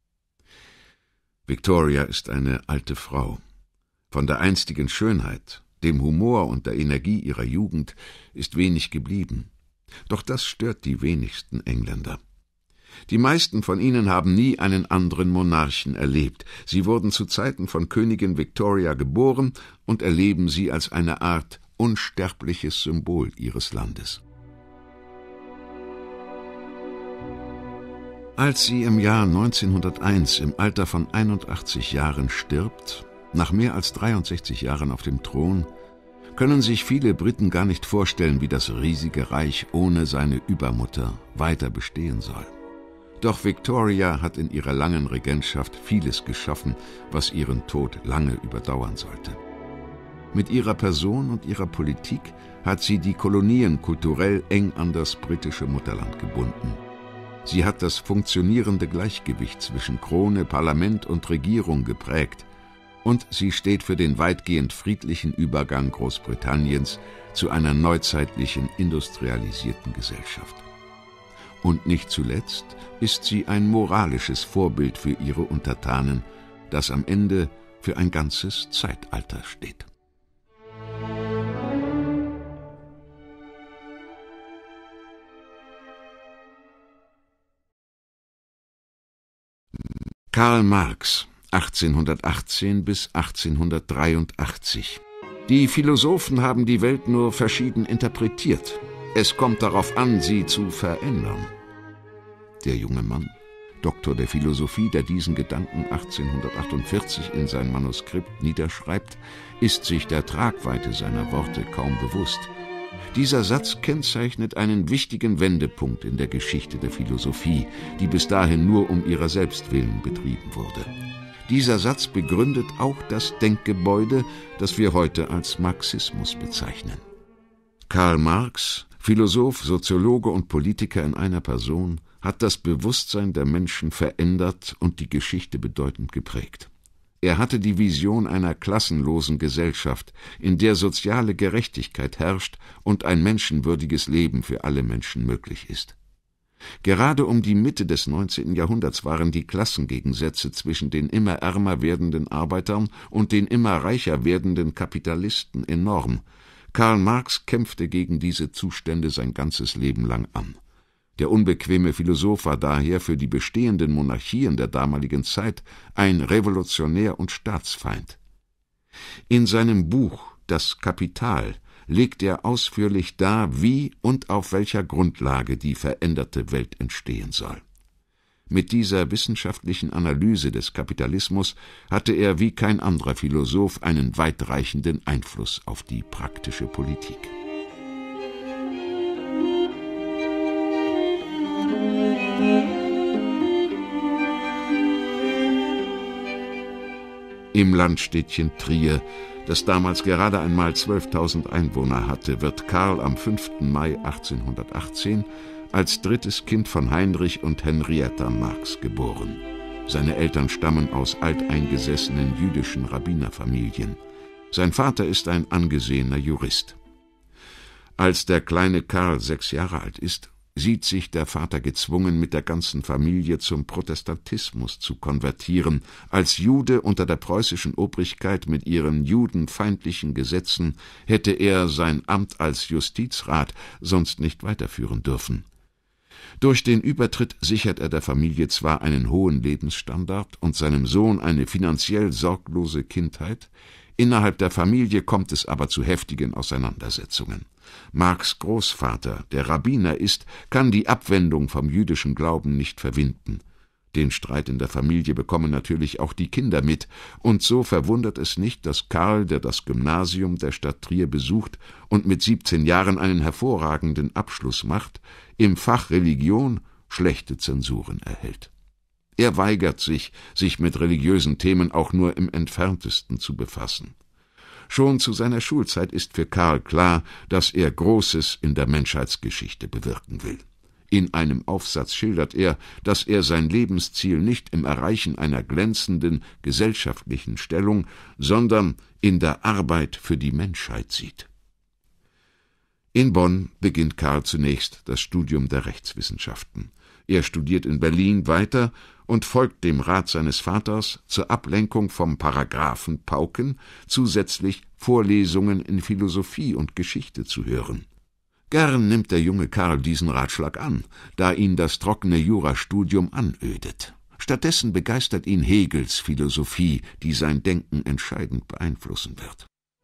Victoria ist eine alte Frau. Von der einstigen Schönheit, dem Humor und der Energie ihrer Jugend ist wenig geblieben. Doch das stört die wenigsten Engländer. Die meisten von ihnen haben nie einen anderen Monarchen erlebt. Sie wurden zu Zeiten von Königin Victoria geboren und erleben sie als eine Art unsterbliches Symbol ihres Landes. Als sie im Jahr neunzehnhunderteins im Alter von einundachtzig Jahren stirbt, nach mehr als dreiundsechzig Jahren auf dem Thron, können sich viele Briten gar nicht vorstellen, wie das riesige Reich ohne seine Übermutter weiter bestehen soll. Doch Victoria hat in ihrer langen Regentschaft vieles geschaffen, was ihren Tod lange überdauern sollte. Mit ihrer Person und ihrer Politik hat sie die Kolonien kulturell eng an das britische Mutterland gebunden. Sie hat das funktionierende Gleichgewicht zwischen Krone, Parlament und Regierung geprägt, und sie steht für den weitgehend friedlichen Übergang Großbritanniens zu einer neuzeitlichen industrialisierten Gesellschaft. Und nicht zuletzt ist sie ein moralisches Vorbild für ihre Untertanen, das am Ende für ein ganzes Zeitalter steht. Karl Marx, achtzehnhundertachtzehn bis achtzehnhundertdreiundachtzig. Die Philosophen haben die Welt nur verschieden interpretiert. Es kommt darauf an, sie zu verändern. Der junge Mann, Doktor der Philosophie, der diesen Gedanken achtzehnhundertachtundvierzig in sein Manuskript niederschreibt, ist sich der Tragweite seiner Worte kaum bewusst. Dieser Satz kennzeichnet einen wichtigen Wendepunkt in der Geschichte der Philosophie, die bis dahin nur um ihrer selbst willen betrieben wurde. Dieser Satz begründet auch das Denkgebäude, das wir heute als Marxismus bezeichnen. Karl Marx, Philosoph, Soziologe und Politiker in einer Person, hat das Bewusstsein der Menschen verändert und die Geschichte bedeutend geprägt. Er hatte die Vision einer klassenlosen Gesellschaft, in der soziale Gerechtigkeit herrscht und ein menschenwürdiges Leben für alle Menschen möglich ist. Gerade um die Mitte des neunzehnten Jahrhunderts waren die Klassengegensätze zwischen den immer ärmer werdenden Arbeitern und den immer reicher werdenden Kapitalisten enorm. Karl Marx kämpfte gegen diese Zustände sein ganzes Leben lang an. Der unbequeme Philosoph war daher für die bestehenden Monarchien der damaligen Zeit ein Revolutionär und Staatsfeind. In seinem Buch »Das Kapital« legt er ausführlich dar, wie und auf welcher Grundlage die veränderte Welt entstehen soll. Mit dieser wissenschaftlichen Analyse des Kapitalismus hatte er wie kein anderer Philosoph einen weitreichenden Einfluss auf die praktische Politik. Im Landstädtchen Trier, das damals gerade einmal zwölftausend Einwohner hatte, wird Karl am fünften Mai achtzehnhundertachtzehn als drittes Kind von Heinrich und Henrietta Marx geboren. Seine Eltern stammen aus alteingesessenen jüdischen Rabbinerfamilien. Sein Vater ist ein angesehener Jurist. Als der kleine Karl sechs Jahre alt ist, sieht sich der Vater gezwungen, mit der ganzen Familie zum Protestantismus zu konvertieren. Als Jude unter der preußischen Obrigkeit mit ihren judenfeindlichen Gesetzen hätte er sein Amt als Justizrat sonst nicht weiterführen dürfen. Durch den Übertritt sichert er der Familie zwar einen hohen Lebensstandard und seinem Sohn eine finanziell sorglose Kindheit, innerhalb der Familie kommt es aber zu heftigen Auseinandersetzungen. Marx' Großvater, der Rabbiner ist, kann die Abwendung vom jüdischen Glauben nicht verwinden. Den Streit in der Familie bekommen natürlich auch die Kinder mit, und so verwundert es nicht, dass Karl, der das Gymnasium der Stadt Trier besucht und mit siebzehn Jahren einen hervorragenden Abschluss macht, im Fach Religion schlechte Zensuren erhält. Er weigert sich, sich mit religiösen Themen auch nur im Entferntesten zu befassen. Schon zu seiner Schulzeit ist für Karl klar, dass er Großes in der Menschheitsgeschichte bewirken will. In einem Aufsatz schildert er, dass er sein Lebensziel nicht im Erreichen einer glänzenden gesellschaftlichen Stellung, sondern in der Arbeit für die Menschheit sieht. In Bonn beginnt Karl zunächst das Studium der Rechtswissenschaften. Er studiert in Berlin weiter und folgt dem Rat seines Vaters, zur Ablenkung vom Paragraphen Pauken zusätzlich Vorlesungen in Philosophie und Geschichte zu hören. Gern nimmt der junge Karl diesen Ratschlag an, da ihn das trockene Jurastudium anödet. Stattdessen begeistert ihn Hegels Philosophie, die sein Denken entscheidend beeinflussen wird.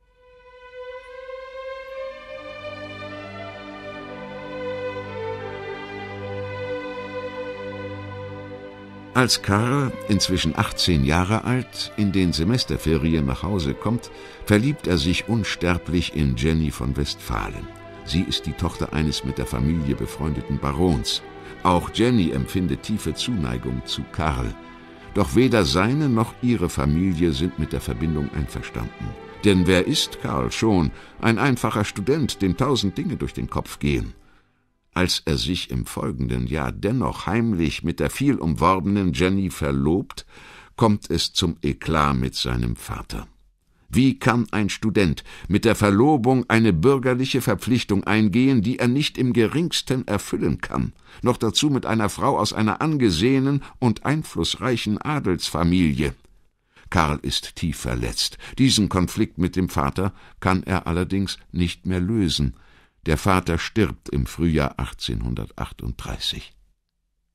Als Karl, inzwischen achtzehn Jahre alt, in den Semesterferien nach Hause kommt, verliebt er sich unsterblich in Jenny von Westphalen. Sie ist die Tochter eines mit der Familie befreundeten Barons. Auch Jenny empfindet tiefe Zuneigung zu Karl. Doch weder seine noch ihre Familie sind mit der Verbindung einverstanden. Denn wer ist Karl schon? Ein einfacher Student, dem tausend Dinge durch den Kopf gehen. Als er sich im folgenden Jahr dennoch heimlich mit der viel umworbenen Jenny verlobt, kommt es zum Eklat mit seinem Vater. Wie kann ein Student mit der Verlobung eine bürgerliche Verpflichtung eingehen, die er nicht im geringsten erfüllen kann, noch dazu mit einer Frau aus einer angesehenen und einflussreichen Adelsfamilie? Karl ist tief verletzt. Diesen Konflikt mit dem Vater kann er allerdings nicht mehr lösen. Der Vater stirbt im Frühjahr achtzehnhundertachtunddreißig.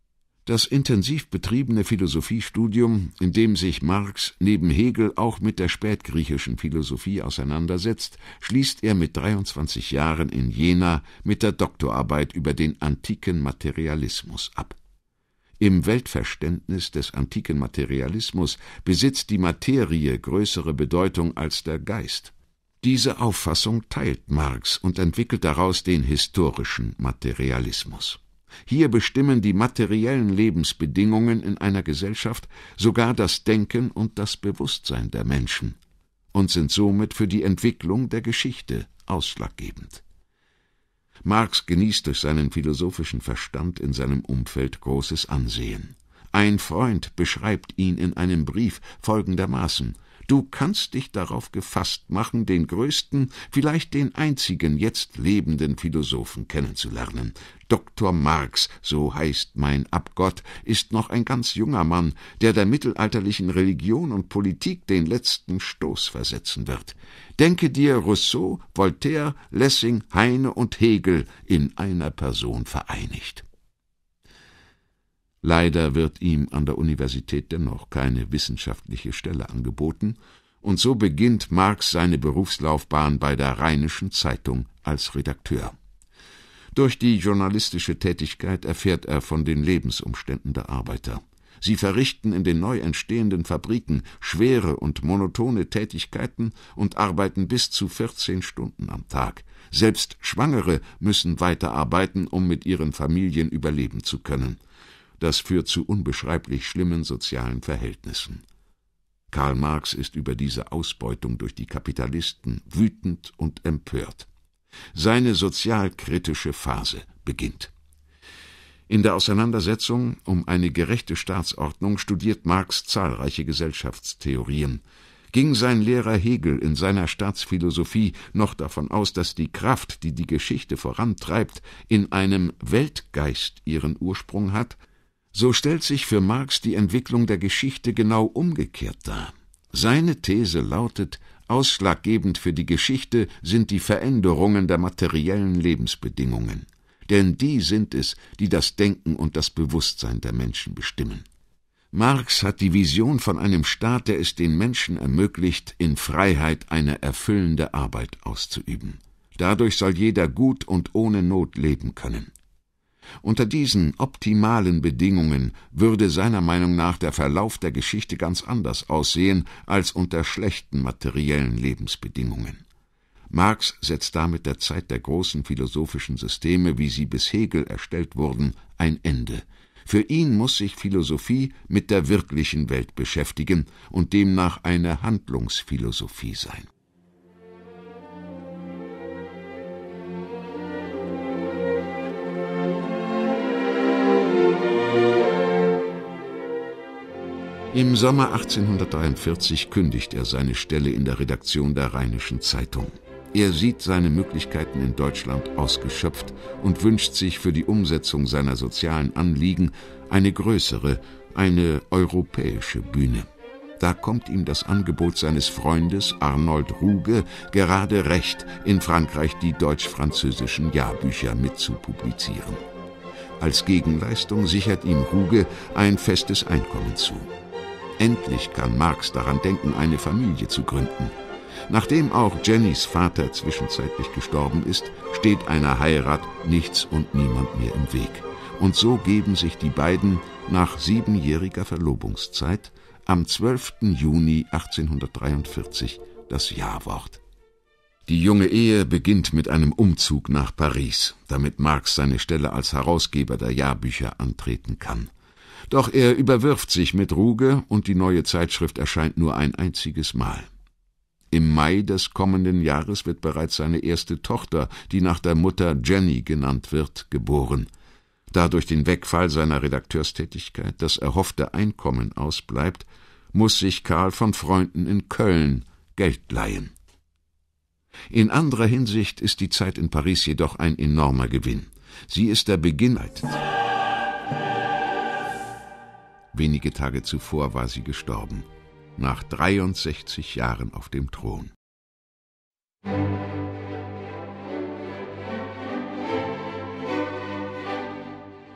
Das intensiv betriebene Philosophiestudium, in dem sich Marx neben Hegel auch mit der spätgriechischen Philosophie auseinandersetzt, schließt er mit dreiundzwanzig Jahren in Jena mit der Doktorarbeit über den antiken Materialismus ab. Im Weltverständnis des antiken Materialismus besitzt die Materie größere Bedeutung als der Geist. Diese Auffassung teilt Marx und entwickelt daraus den historischen Materialismus. Hier bestimmen die materiellen Lebensbedingungen in einer Gesellschaft sogar das Denken und das Bewusstsein der Menschen und sind somit für die Entwicklung der Geschichte ausschlaggebend. Marx genießt durch seinen philosophischen Verstand in seinem Umfeld großes Ansehen. Ein Freund beschreibt ihn in einem Brief folgendermaßen: »Du kannst dich darauf gefasst machen, den größten, vielleicht den einzigen jetzt lebenden Philosophen kennenzulernen. Doktor Marx, so heißt mein Abgott, ist noch ein ganz junger Mann, der der mittelalterlichen Religion und Politik den letzten Stoß versetzen wird. Denke dir Rousseau, Voltaire, Lessing, Heine und Hegel in einer Person vereinigt.« Leider wird ihm an der Universität dennoch keine wissenschaftliche Stelle angeboten, und so beginnt Marx seine Berufslaufbahn bei der Rheinischen Zeitung als Redakteur. Durch die journalistische Tätigkeit erfährt er von den Lebensumständen der Arbeiter. Sie verrichten in den neu entstehenden Fabriken schwere und monotone Tätigkeiten und arbeiten bis zu vierzehn Stunden am Tag. Selbst Schwangere müssen weiterarbeiten, um mit ihren Familien überleben zu können. Das führt zu unbeschreiblich schlimmen sozialen Verhältnissen. Karl Marx ist über diese Ausbeutung durch die Kapitalisten wütend und empört. Seine sozialkritische Phase beginnt. In der Auseinandersetzung um eine gerechte Staatsordnung studiert Marx zahlreiche Gesellschaftstheorien. Ging sein Lehrer Hegel in seiner Staatsphilosophie noch davon aus, dass die Kraft, die die Geschichte vorantreibt, in einem Weltgeist ihren Ursprung hat, so stellt sich für Marx die Entwicklung der Geschichte genau umgekehrt dar. Seine These lautet: Ausschlaggebend für die Geschichte sind die Veränderungen der materiellen Lebensbedingungen. Denn die sind es, die das Denken und das Bewusstsein der Menschen bestimmen. Marx hat die Vision von einem Staat, der es den Menschen ermöglicht, in Freiheit eine erfüllende Arbeit auszuüben. Dadurch soll jeder gut und ohne Not leben können. Unter diesen optimalen Bedingungen würde seiner Meinung nach der Verlauf der Geschichte ganz anders aussehen als unter schlechten materiellen Lebensbedingungen. Marx setzt damit der Zeit der großen philosophischen Systeme, wie sie bis Hegel erstellt wurden, ein Ende. Für ihn muss sich Philosophie mit der wirklichen Welt beschäftigen und demnach eine Handlungsphilosophie sein. Im Sommer achtzehnhundertdreiundvierzig kündigt er seine Stelle in der Redaktion der Rheinischen Zeitung. Er sieht seine Möglichkeiten in Deutschland ausgeschöpft und wünscht sich für die Umsetzung seiner sozialen Anliegen eine größere, eine europäische Bühne. Da kommt ihm das Angebot seines Freundes Arnold Ruge gerade recht, in Frankreich die deutsch-französischen Jahrbücher mitzupublizieren. Als Gegenleistung sichert ihm Ruge ein festes Einkommen zu. Endlich kann Marx daran denken, eine Familie zu gründen. Nachdem auch Jennys Vater zwischenzeitlich gestorben ist, steht einer Heirat nichts und niemand mehr im Weg. Und so geben sich die beiden nach siebenjähriger Verlobungszeit am zwölften Juni achtzehnhundertdreiundvierzig das Ja-Wort. Die junge Ehe beginnt mit einem Umzug nach Paris, damit Marx seine Stelle als Herausgeber der Jahrbücher antreten kann. Doch er überwirft sich mit Ruge und die neue Zeitschrift erscheint nur ein einziges Mal. Im Mai des kommenden Jahres wird bereits seine erste Tochter, die nach der Mutter Jenny genannt wird, geboren. Da durch den Wegfall seiner Redakteurstätigkeit das erhoffte Einkommen ausbleibt, muss sich Karl von Freunden in Köln Geld leihen. In anderer Hinsicht ist die Zeit in Paris jedoch ein enormer Gewinn. Sie ist der Beginn. Wenige Tage zuvor war sie gestorben, nach dreiundsechzig Jahren auf dem Thron.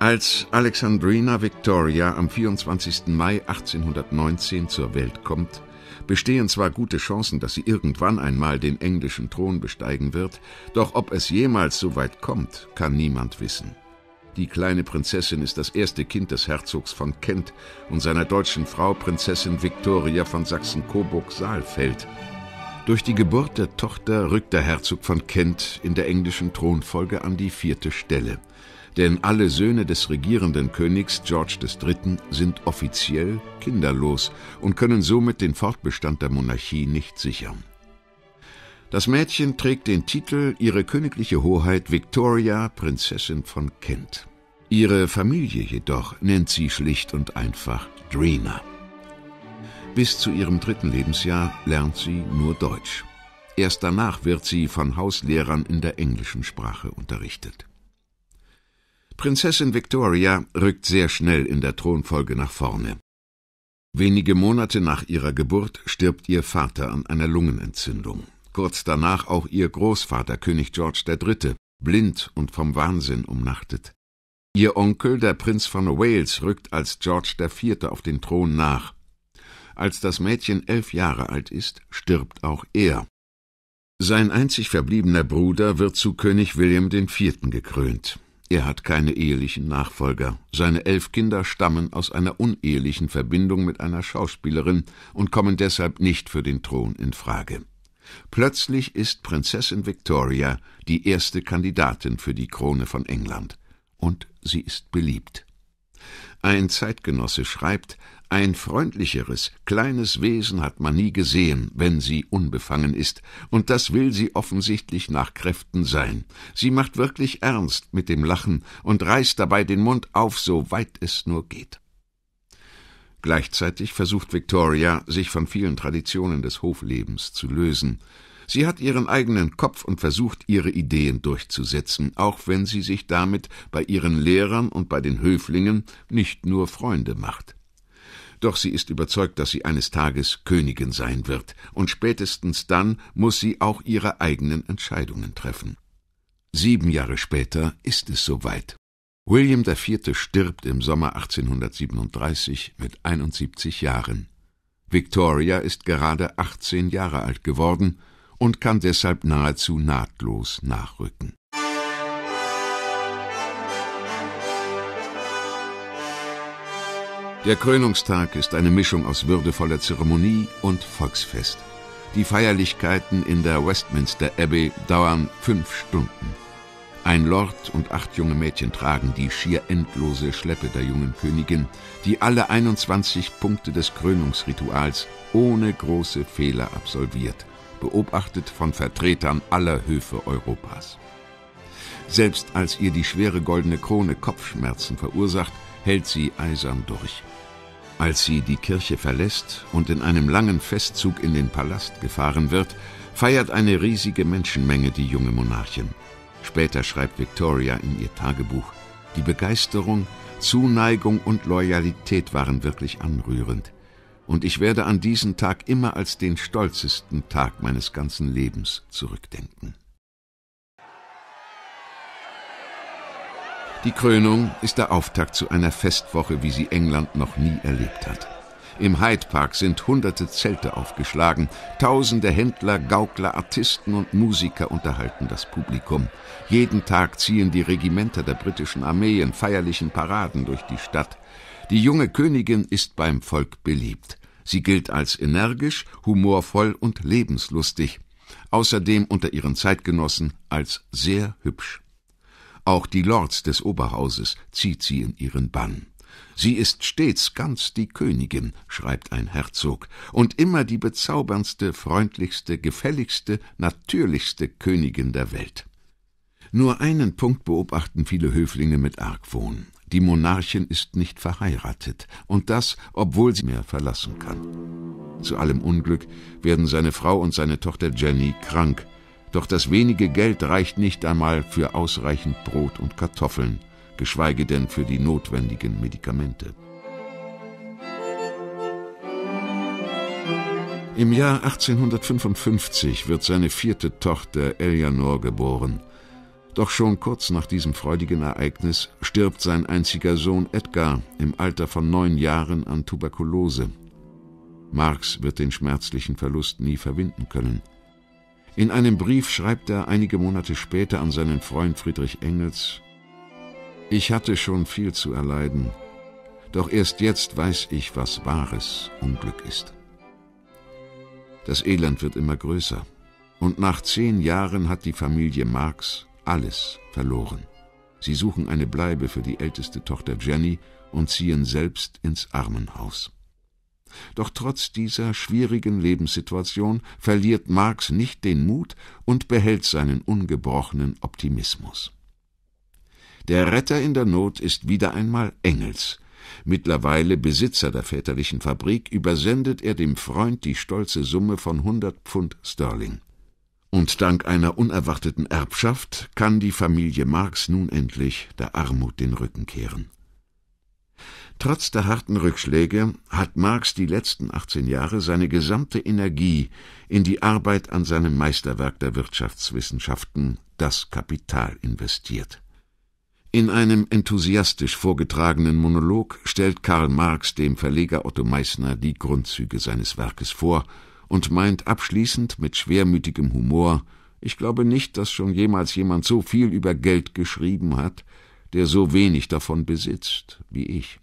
Als Alexandrina Victoria am vierundzwanzigsten Mai achtzehnhundertneunzehn zur Welt kommt, bestehen zwar gute Chancen, dass sie irgendwann einmal den englischen Thron besteigen wird, doch ob es jemals so weit kommt, kann niemand wissen. Die kleine Prinzessin ist das erste Kind des Herzogs von Kent und seiner deutschen Frau Prinzessin Victoria von Sachsen-Coburg-Saalfeld. Durch die Geburt der Tochter rückt der Herzog von Kent in der englischen Thronfolge an die vierte Stelle. Denn alle Söhne des regierenden Königs George der Dritte sind offiziell kinderlos und können somit den Fortbestand der Monarchie nicht sichern. Das Mädchen trägt den Titel Ihre Königliche Hoheit Victoria, Prinzessin von Kent. Ihre Familie jedoch nennt sie schlicht und einfach Drina. Bis zu ihrem dritten Lebensjahr lernt sie nur Deutsch. Erst danach wird sie von Hauslehrern in der englischen Sprache unterrichtet. Prinzessin Victoria rückt sehr schnell in der Thronfolge nach vorne. Wenige Monate nach ihrer Geburt stirbt ihr Vater an einer Lungenentzündung. Kurz danach auch ihr Großvater, König George der Dritte, blind und vom Wahnsinn umnachtet. Ihr Onkel, der Prinz von Wales, rückt als George der Vierte auf den Thron nach. Als das Mädchen elf Jahre alt ist, stirbt auch er. Sein einzig verbliebener Bruder wird zu König William der Vierte gekrönt. Er hat keine ehelichen Nachfolger. Seine elf Kinder stammen aus einer unehelichen Verbindung mit einer Schauspielerin und kommen deshalb nicht für den Thron in Frage. Plötzlich ist Prinzessin Victoria die erste Kandidatin für die Krone von England. Und sie ist beliebt. Ein Zeitgenosse schreibt, ein freundlicheres, kleines Wesen hat man nie gesehen, wenn sie unbefangen ist, und das will sie offensichtlich nach Kräften sein. Sie macht wirklich ernst mit dem Lachen und reißt dabei den Mund auf, so weit es nur geht. Gleichzeitig versucht Victoria, sich von vielen Traditionen des Hoflebens zu lösen. Sie hat ihren eigenen Kopf und versucht, ihre Ideen durchzusetzen, auch wenn sie sich damit bei ihren Lehrern und bei den Höflingen nicht nur Freunde macht. Doch sie ist überzeugt, dass sie eines Tages Königin sein wird, und spätestens dann muss sie auch ihre eigenen Entscheidungen treffen. Sieben Jahre später ist es soweit. William der Vierte stirbt im Sommer achtzehnhundertsiebenunddreißig mit einundsiebzig Jahren. Victoria ist gerade achtzehn Jahre alt geworden und kann deshalb nahezu nahtlos nachrücken. Der Krönungstag ist eine Mischung aus würdevoller Zeremonie und Volksfest. Die Feierlichkeiten in der Westminster Abbey dauern fünf Stunden. Ein Lord und acht junge Mädchen tragen die schier endlose Schleppe der jungen Königin, die alle einundzwanzig Punkte des Krönungsrituals ohne große Fehler absolviert, beobachtet von Vertretern aller Höfe Europas. Selbst als ihr die schwere goldene Krone Kopfschmerzen verursacht, hält sie eisern durch. Als sie die Kirche verlässt und in einem langen Festzug in den Palast gefahren wird, feiert eine riesige Menschenmenge die junge Monarchin. Später schreibt Victoria in ihr Tagebuch, die Begeisterung, Zuneigung und Loyalität waren wirklich anrührend. Und ich werde an diesen Tag immer als den stolzesten Tag meines ganzen Lebens zurückdenken. Die Krönung ist der Auftakt zu einer Festwoche, wie sie England noch nie erlebt hat. Im Hyde Park sind hunderte Zelte aufgeschlagen, tausende Händler, Gaukler, Artisten und Musiker unterhalten das Publikum. Jeden Tag ziehen die Regimenter der britischen Armee in feierlichen Paraden durch die Stadt. Die junge Königin ist beim Volk beliebt. Sie gilt als energisch, humorvoll und lebenslustig. Außerdem unter ihren Zeitgenossen als sehr hübsch. Auch die Lords des Oberhauses zieht sie in ihren Bann. Sie ist stets ganz die Königin, schreibt ein Herzog, und immer die bezauberndste, freundlichste, gefälligste, natürlichste Königin der Welt. Nur einen Punkt beobachten viele Höflinge mit Argwohn. Die Monarchin ist nicht verheiratet, und das, obwohl sie mehr verlassen kann. Zu allem Unglück werden seine Frau und seine Tochter Jenny krank, doch das wenige Geld reicht nicht einmal für ausreichend Brot und Kartoffeln, geschweige denn für die notwendigen Medikamente. Im Jahr achtzehnhundertfünfundfünfzig wird seine vierte Tochter Eleanor geboren. Doch schon kurz nach diesem freudigen Ereignis stirbt sein einziger Sohn Edgar im Alter von neun Jahren an Tuberkulose. Marx wird den schmerzlichen Verlust nie verwinden können. In einem Brief schreibt er einige Monate später an seinen Freund Friedrich Engels: »Ich hatte schon viel zu erleiden, doch erst jetzt weiß ich, was wahres Unglück ist.« Das Elend wird immer größer, und nach zehn Jahren hat die Familie Marx alles verloren. Sie suchen eine Bleibe für die älteste Tochter Jenny und ziehen selbst ins Armenhaus. Doch trotz dieser schwierigen Lebenssituation verliert Marx nicht den Mut und behält seinen ungebrochenen Optimismus. Der Retter in der Not ist wieder einmal Engels. Mittlerweile Besitzer der väterlichen Fabrik, übersendet er dem Freund die stolze Summe von hundert Pfund Sterling. Und dank einer unerwarteten Erbschaft kann die Familie Marx nun endlich der Armut den Rücken kehren. Trotz der harten Rückschläge hat Marx die letzten achtzehn Jahre seine gesamte Energie in die Arbeit an seinem Meisterwerk der Wirtschaftswissenschaften, Das Kapital, investiert. In einem enthusiastisch vorgetragenen Monolog stellt Karl Marx dem Verleger Otto Meissner die Grundzüge seines Werkes vor und meint abschließend mit schwermütigem Humor: »Ich glaube nicht, dass schon jemals jemand so viel über Geld geschrieben hat, der so wenig davon besitzt wie ich.«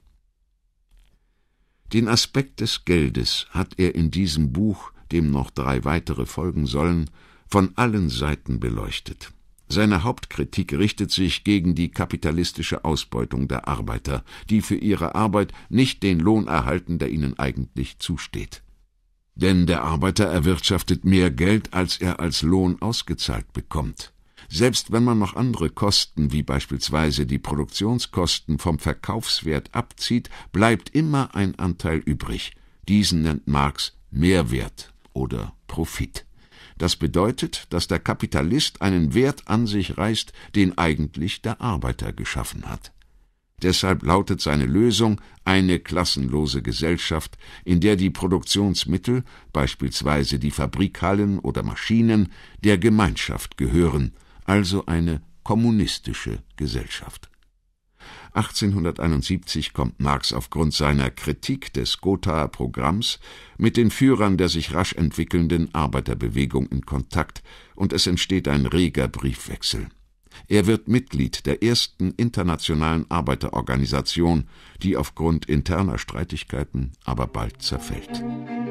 Den Aspekt des Geldes hat er in diesem Buch, dem noch drei weitere folgen sollen, von allen Seiten beleuchtet. Seine Hauptkritik richtet sich gegen die kapitalistische Ausbeutung der Arbeiter, die für ihre Arbeit nicht den Lohn erhalten, der ihnen eigentlich zusteht. Denn der Arbeiter erwirtschaftet mehr Geld, als er als Lohn ausgezahlt bekommt. Selbst wenn man noch andere Kosten, wie beispielsweise die Produktionskosten, vom Verkaufswert abzieht, bleibt immer ein Anteil übrig. Diesen nennt Marx Mehrwert oder Profit. Das bedeutet, dass der Kapitalist einen Wert an sich reißt, den eigentlich der Arbeiter geschaffen hat. Deshalb lautet seine Lösung eine klassenlose Gesellschaft, in der die Produktionsmittel, beispielsweise die Fabrikhallen oder Maschinen, der Gemeinschaft gehören, also eine kommunistische Gesellschaft. achtzehnhunderteinundsiebzig kommt Marx aufgrund seiner Kritik des Gothaer Programms mit den Führern der sich rasch entwickelnden Arbeiterbewegung in Kontakt, und es entsteht ein reger Briefwechsel. Er wird Mitglied der ersten internationalen Arbeiterorganisation, die aufgrund interner Streitigkeiten aber bald zerfällt.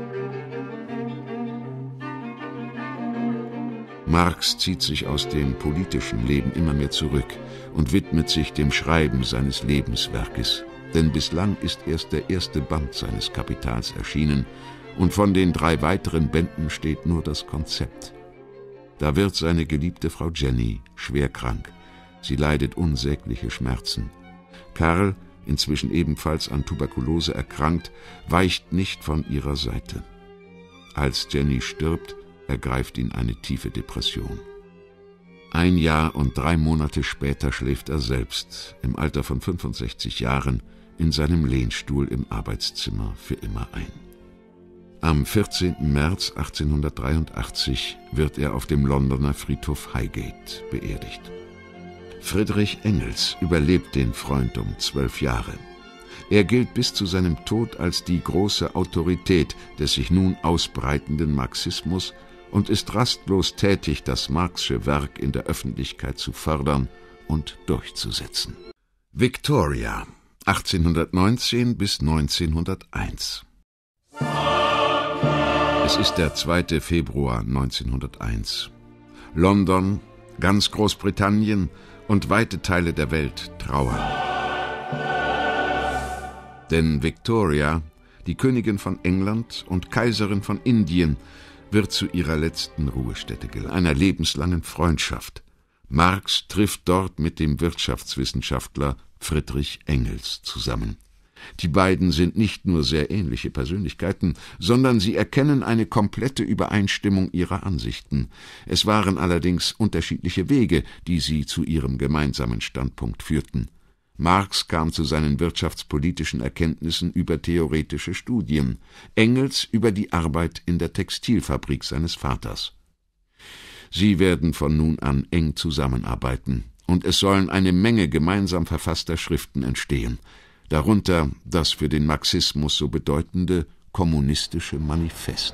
Marx zieht sich aus dem politischen Leben immer mehr zurück und widmet sich dem Schreiben seines Lebenswerkes, denn bislang ist erst der erste Band seines Kapitals erschienen, und von den drei weiteren Bänden steht nur das Konzept. Da wird seine geliebte Frau Jenny schwer krank. Sie leidet unsägliche Schmerzen. Karl, inzwischen ebenfalls an Tuberkulose erkrankt, weicht nicht von ihrer Seite. Als Jenny stirbt, ergreift ihn eine tiefe Depression. Ein Jahr und drei Monate später schläft er selbst, im Alter von fünfundsechzig Jahren, in seinem Lehnstuhl im Arbeitszimmer für immer ein. Am vierzehnten März achtzehnhundertdreiundachtzig wird er auf dem Londoner Friedhof Highgate beerdigt. Friedrich Engels überlebt den Freund um zwölf Jahre. Er gilt bis zu seinem Tod als die große Autorität des sich nun ausbreitenden Marxismus und ist rastlos tätig, das Marxsche Werk in der Öffentlichkeit zu fördern und durchzusetzen. Victoria, achtzehnhundertneunzehn bis neunzehnhunderteins. Es ist der zweite Februar neunzehnhunderteins. London, ganz Großbritannien und weite Teile der Welt trauern. Denn Victoria, die Königin von England und Kaiserin von Indien, wird zu ihrer letzten Ruhestätte gelangen, einer lebenslangen Freundschaft. Marx trifft dort mit dem Wirtschaftswissenschaftler Friedrich Engels zusammen. Die beiden sind nicht nur sehr ähnliche Persönlichkeiten, sondern sie erkennen eine komplette Übereinstimmung ihrer Ansichten. Es waren allerdings unterschiedliche Wege, die sie zu ihrem gemeinsamen Standpunkt führten. Marx kam zu seinen wirtschaftspolitischen Erkenntnissen über theoretische Studien, Engels über die Arbeit in der Textilfabrik seines Vaters. Sie werden von nun an eng zusammenarbeiten. und es sollen eine Menge gemeinsam verfasster Schriften entstehen, darunter das für den Marxismus so bedeutende Kommunistische Manifest.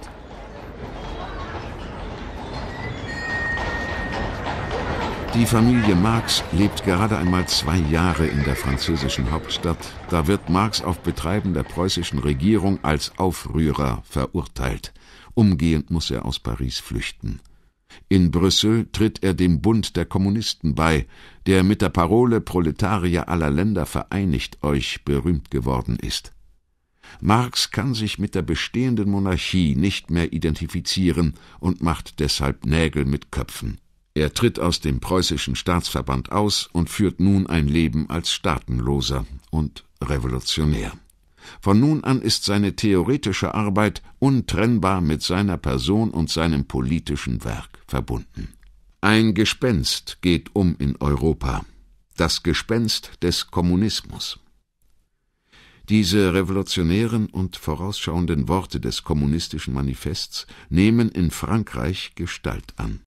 Die Familie Marx lebt gerade einmal zwei Jahre in der französischen Hauptstadt, da wird Marx auf Betreiben der preußischen Regierung als Aufrührer verurteilt. Umgehend muss er aus Paris flüchten. In Brüssel tritt er dem Bund der Kommunisten bei, der mit der Parole »Proletarier aller Länder, vereinigt euch« berühmt geworden ist. Marx kann sich mit der bestehenden Monarchie nicht mehr identifizieren und macht deshalb Nägel mit Köpfen. Er tritt aus dem preußischen Staatsverband aus und führt nun ein Leben als Staatenloser und Revolutionär. Von nun an ist seine theoretische Arbeit untrennbar mit seiner Person und seinem politischen Werk verbunden. Ein Gespenst geht um in Europa, das Gespenst des Kommunismus. Diese revolutionären und vorausschauenden Worte des Kommunistischen Manifests nehmen in Frankreich Gestalt an.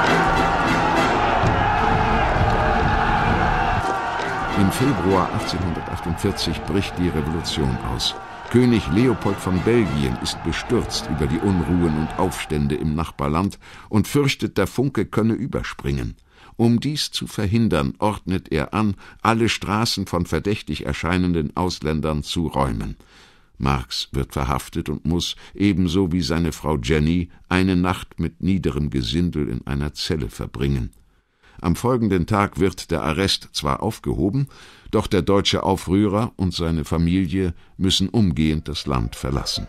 Im Februar achtzehnhundertachtundvierzig bricht die Revolution aus. König Leopold von Belgien ist bestürzt über die Unruhen und Aufstände im Nachbarland und fürchtet, der Funke könne überspringen. Um dies zu verhindern, ordnet er an, alle Straßen von verdächtig erscheinenden Ausländern zu räumen. Marx wird verhaftet und muss, ebenso wie seine Frau Jenny, eine Nacht mit niederem Gesindel in einer Zelle verbringen. Am folgenden Tag wird der Arrest zwar aufgehoben, doch der deutsche Aufrührer und seine Familie müssen umgehend das Land verlassen.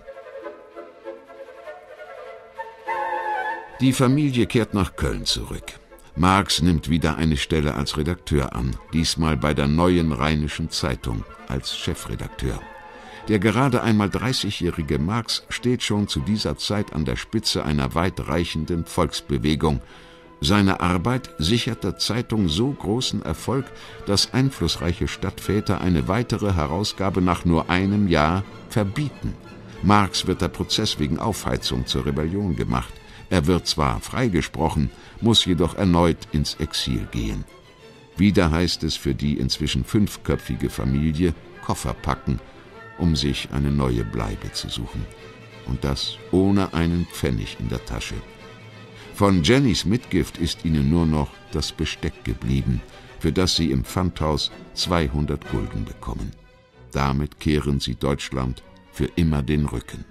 Die Familie kehrt nach Köln zurück. Marx nimmt wieder eine Stelle als Redakteur an, diesmal bei der Neuen Rheinischen Zeitung als Chefredakteur. Der gerade einmal dreißigjährige Marx steht schon zu dieser Zeit an der Spitze einer weitreichenden Volksbewegung. Seine Arbeit sichert der Zeitung so großen Erfolg, dass einflussreiche Stadtväter eine weitere Herausgabe nach nur einem Jahr verbieten. Marx wird der Prozess wegen Aufheizung zur Rebellion gemacht. Er wird zwar freigesprochen, muss jedoch erneut ins Exil gehen. Wieder heißt es für die inzwischen fünfköpfige Familie Koffer packen, um sich eine neue Bleibe zu suchen. Und das ohne einen Pfennig in der Tasche. Von Jennys Mitgift ist ihnen nur noch das Besteck geblieben, für das sie im Pfandhaus zweihundert Gulden bekommen. Damit kehren sie Deutschland für immer den Rücken.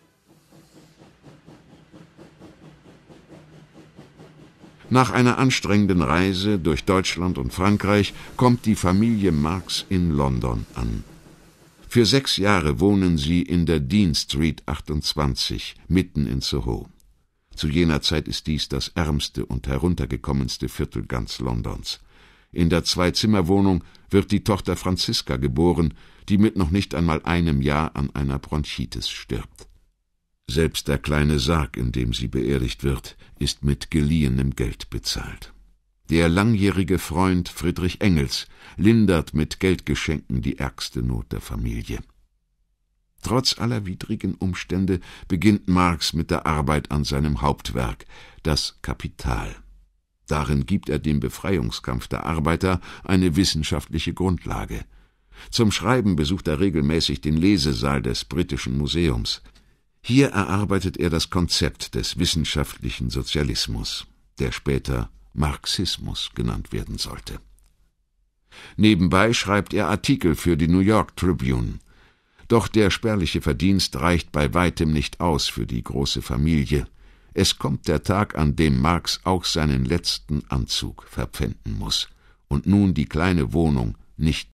Nach einer anstrengenden Reise durch Deutschland und Frankreich kommt die Familie Marx in London an. Für sechs Jahre wohnen sie in der Dean Street achtundzwanzig, mitten in Soho. Zu jener Zeit ist dies das ärmste und heruntergekommenste Viertel ganz Londons. In der Zwei-Zimmer-Wohnung wird die Tochter Franziska geboren, die mit noch nicht einmal einem Jahr an einer Bronchitis stirbt. Selbst der kleine Sarg, in dem sie beerdigt wird, ist mit geliehenem Geld bezahlt. Der langjährige Freund Friedrich Engels lindert mit Geldgeschenken die ärgste Not der Familie. Trotz aller widrigen Umstände beginnt Marx mit der Arbeit an seinem Hauptwerk, das Kapital. Darin gibt er dem Befreiungskampf der Arbeiter eine wissenschaftliche Grundlage. Zum Schreiben besucht er regelmäßig den Lesesaal des Britischen Museums. Hier erarbeitet er das Konzept des wissenschaftlichen Sozialismus, der später Marxismus genannt werden sollte. Nebenbei schreibt er Artikel für die New York Tribune. Doch der spärliche Verdienst reicht bei weitem nicht aus für die große Familie. Es kommt der Tag, an dem Marx auch seinen letzten Anzug verpfänden muss und nun die kleine Wohnung nicht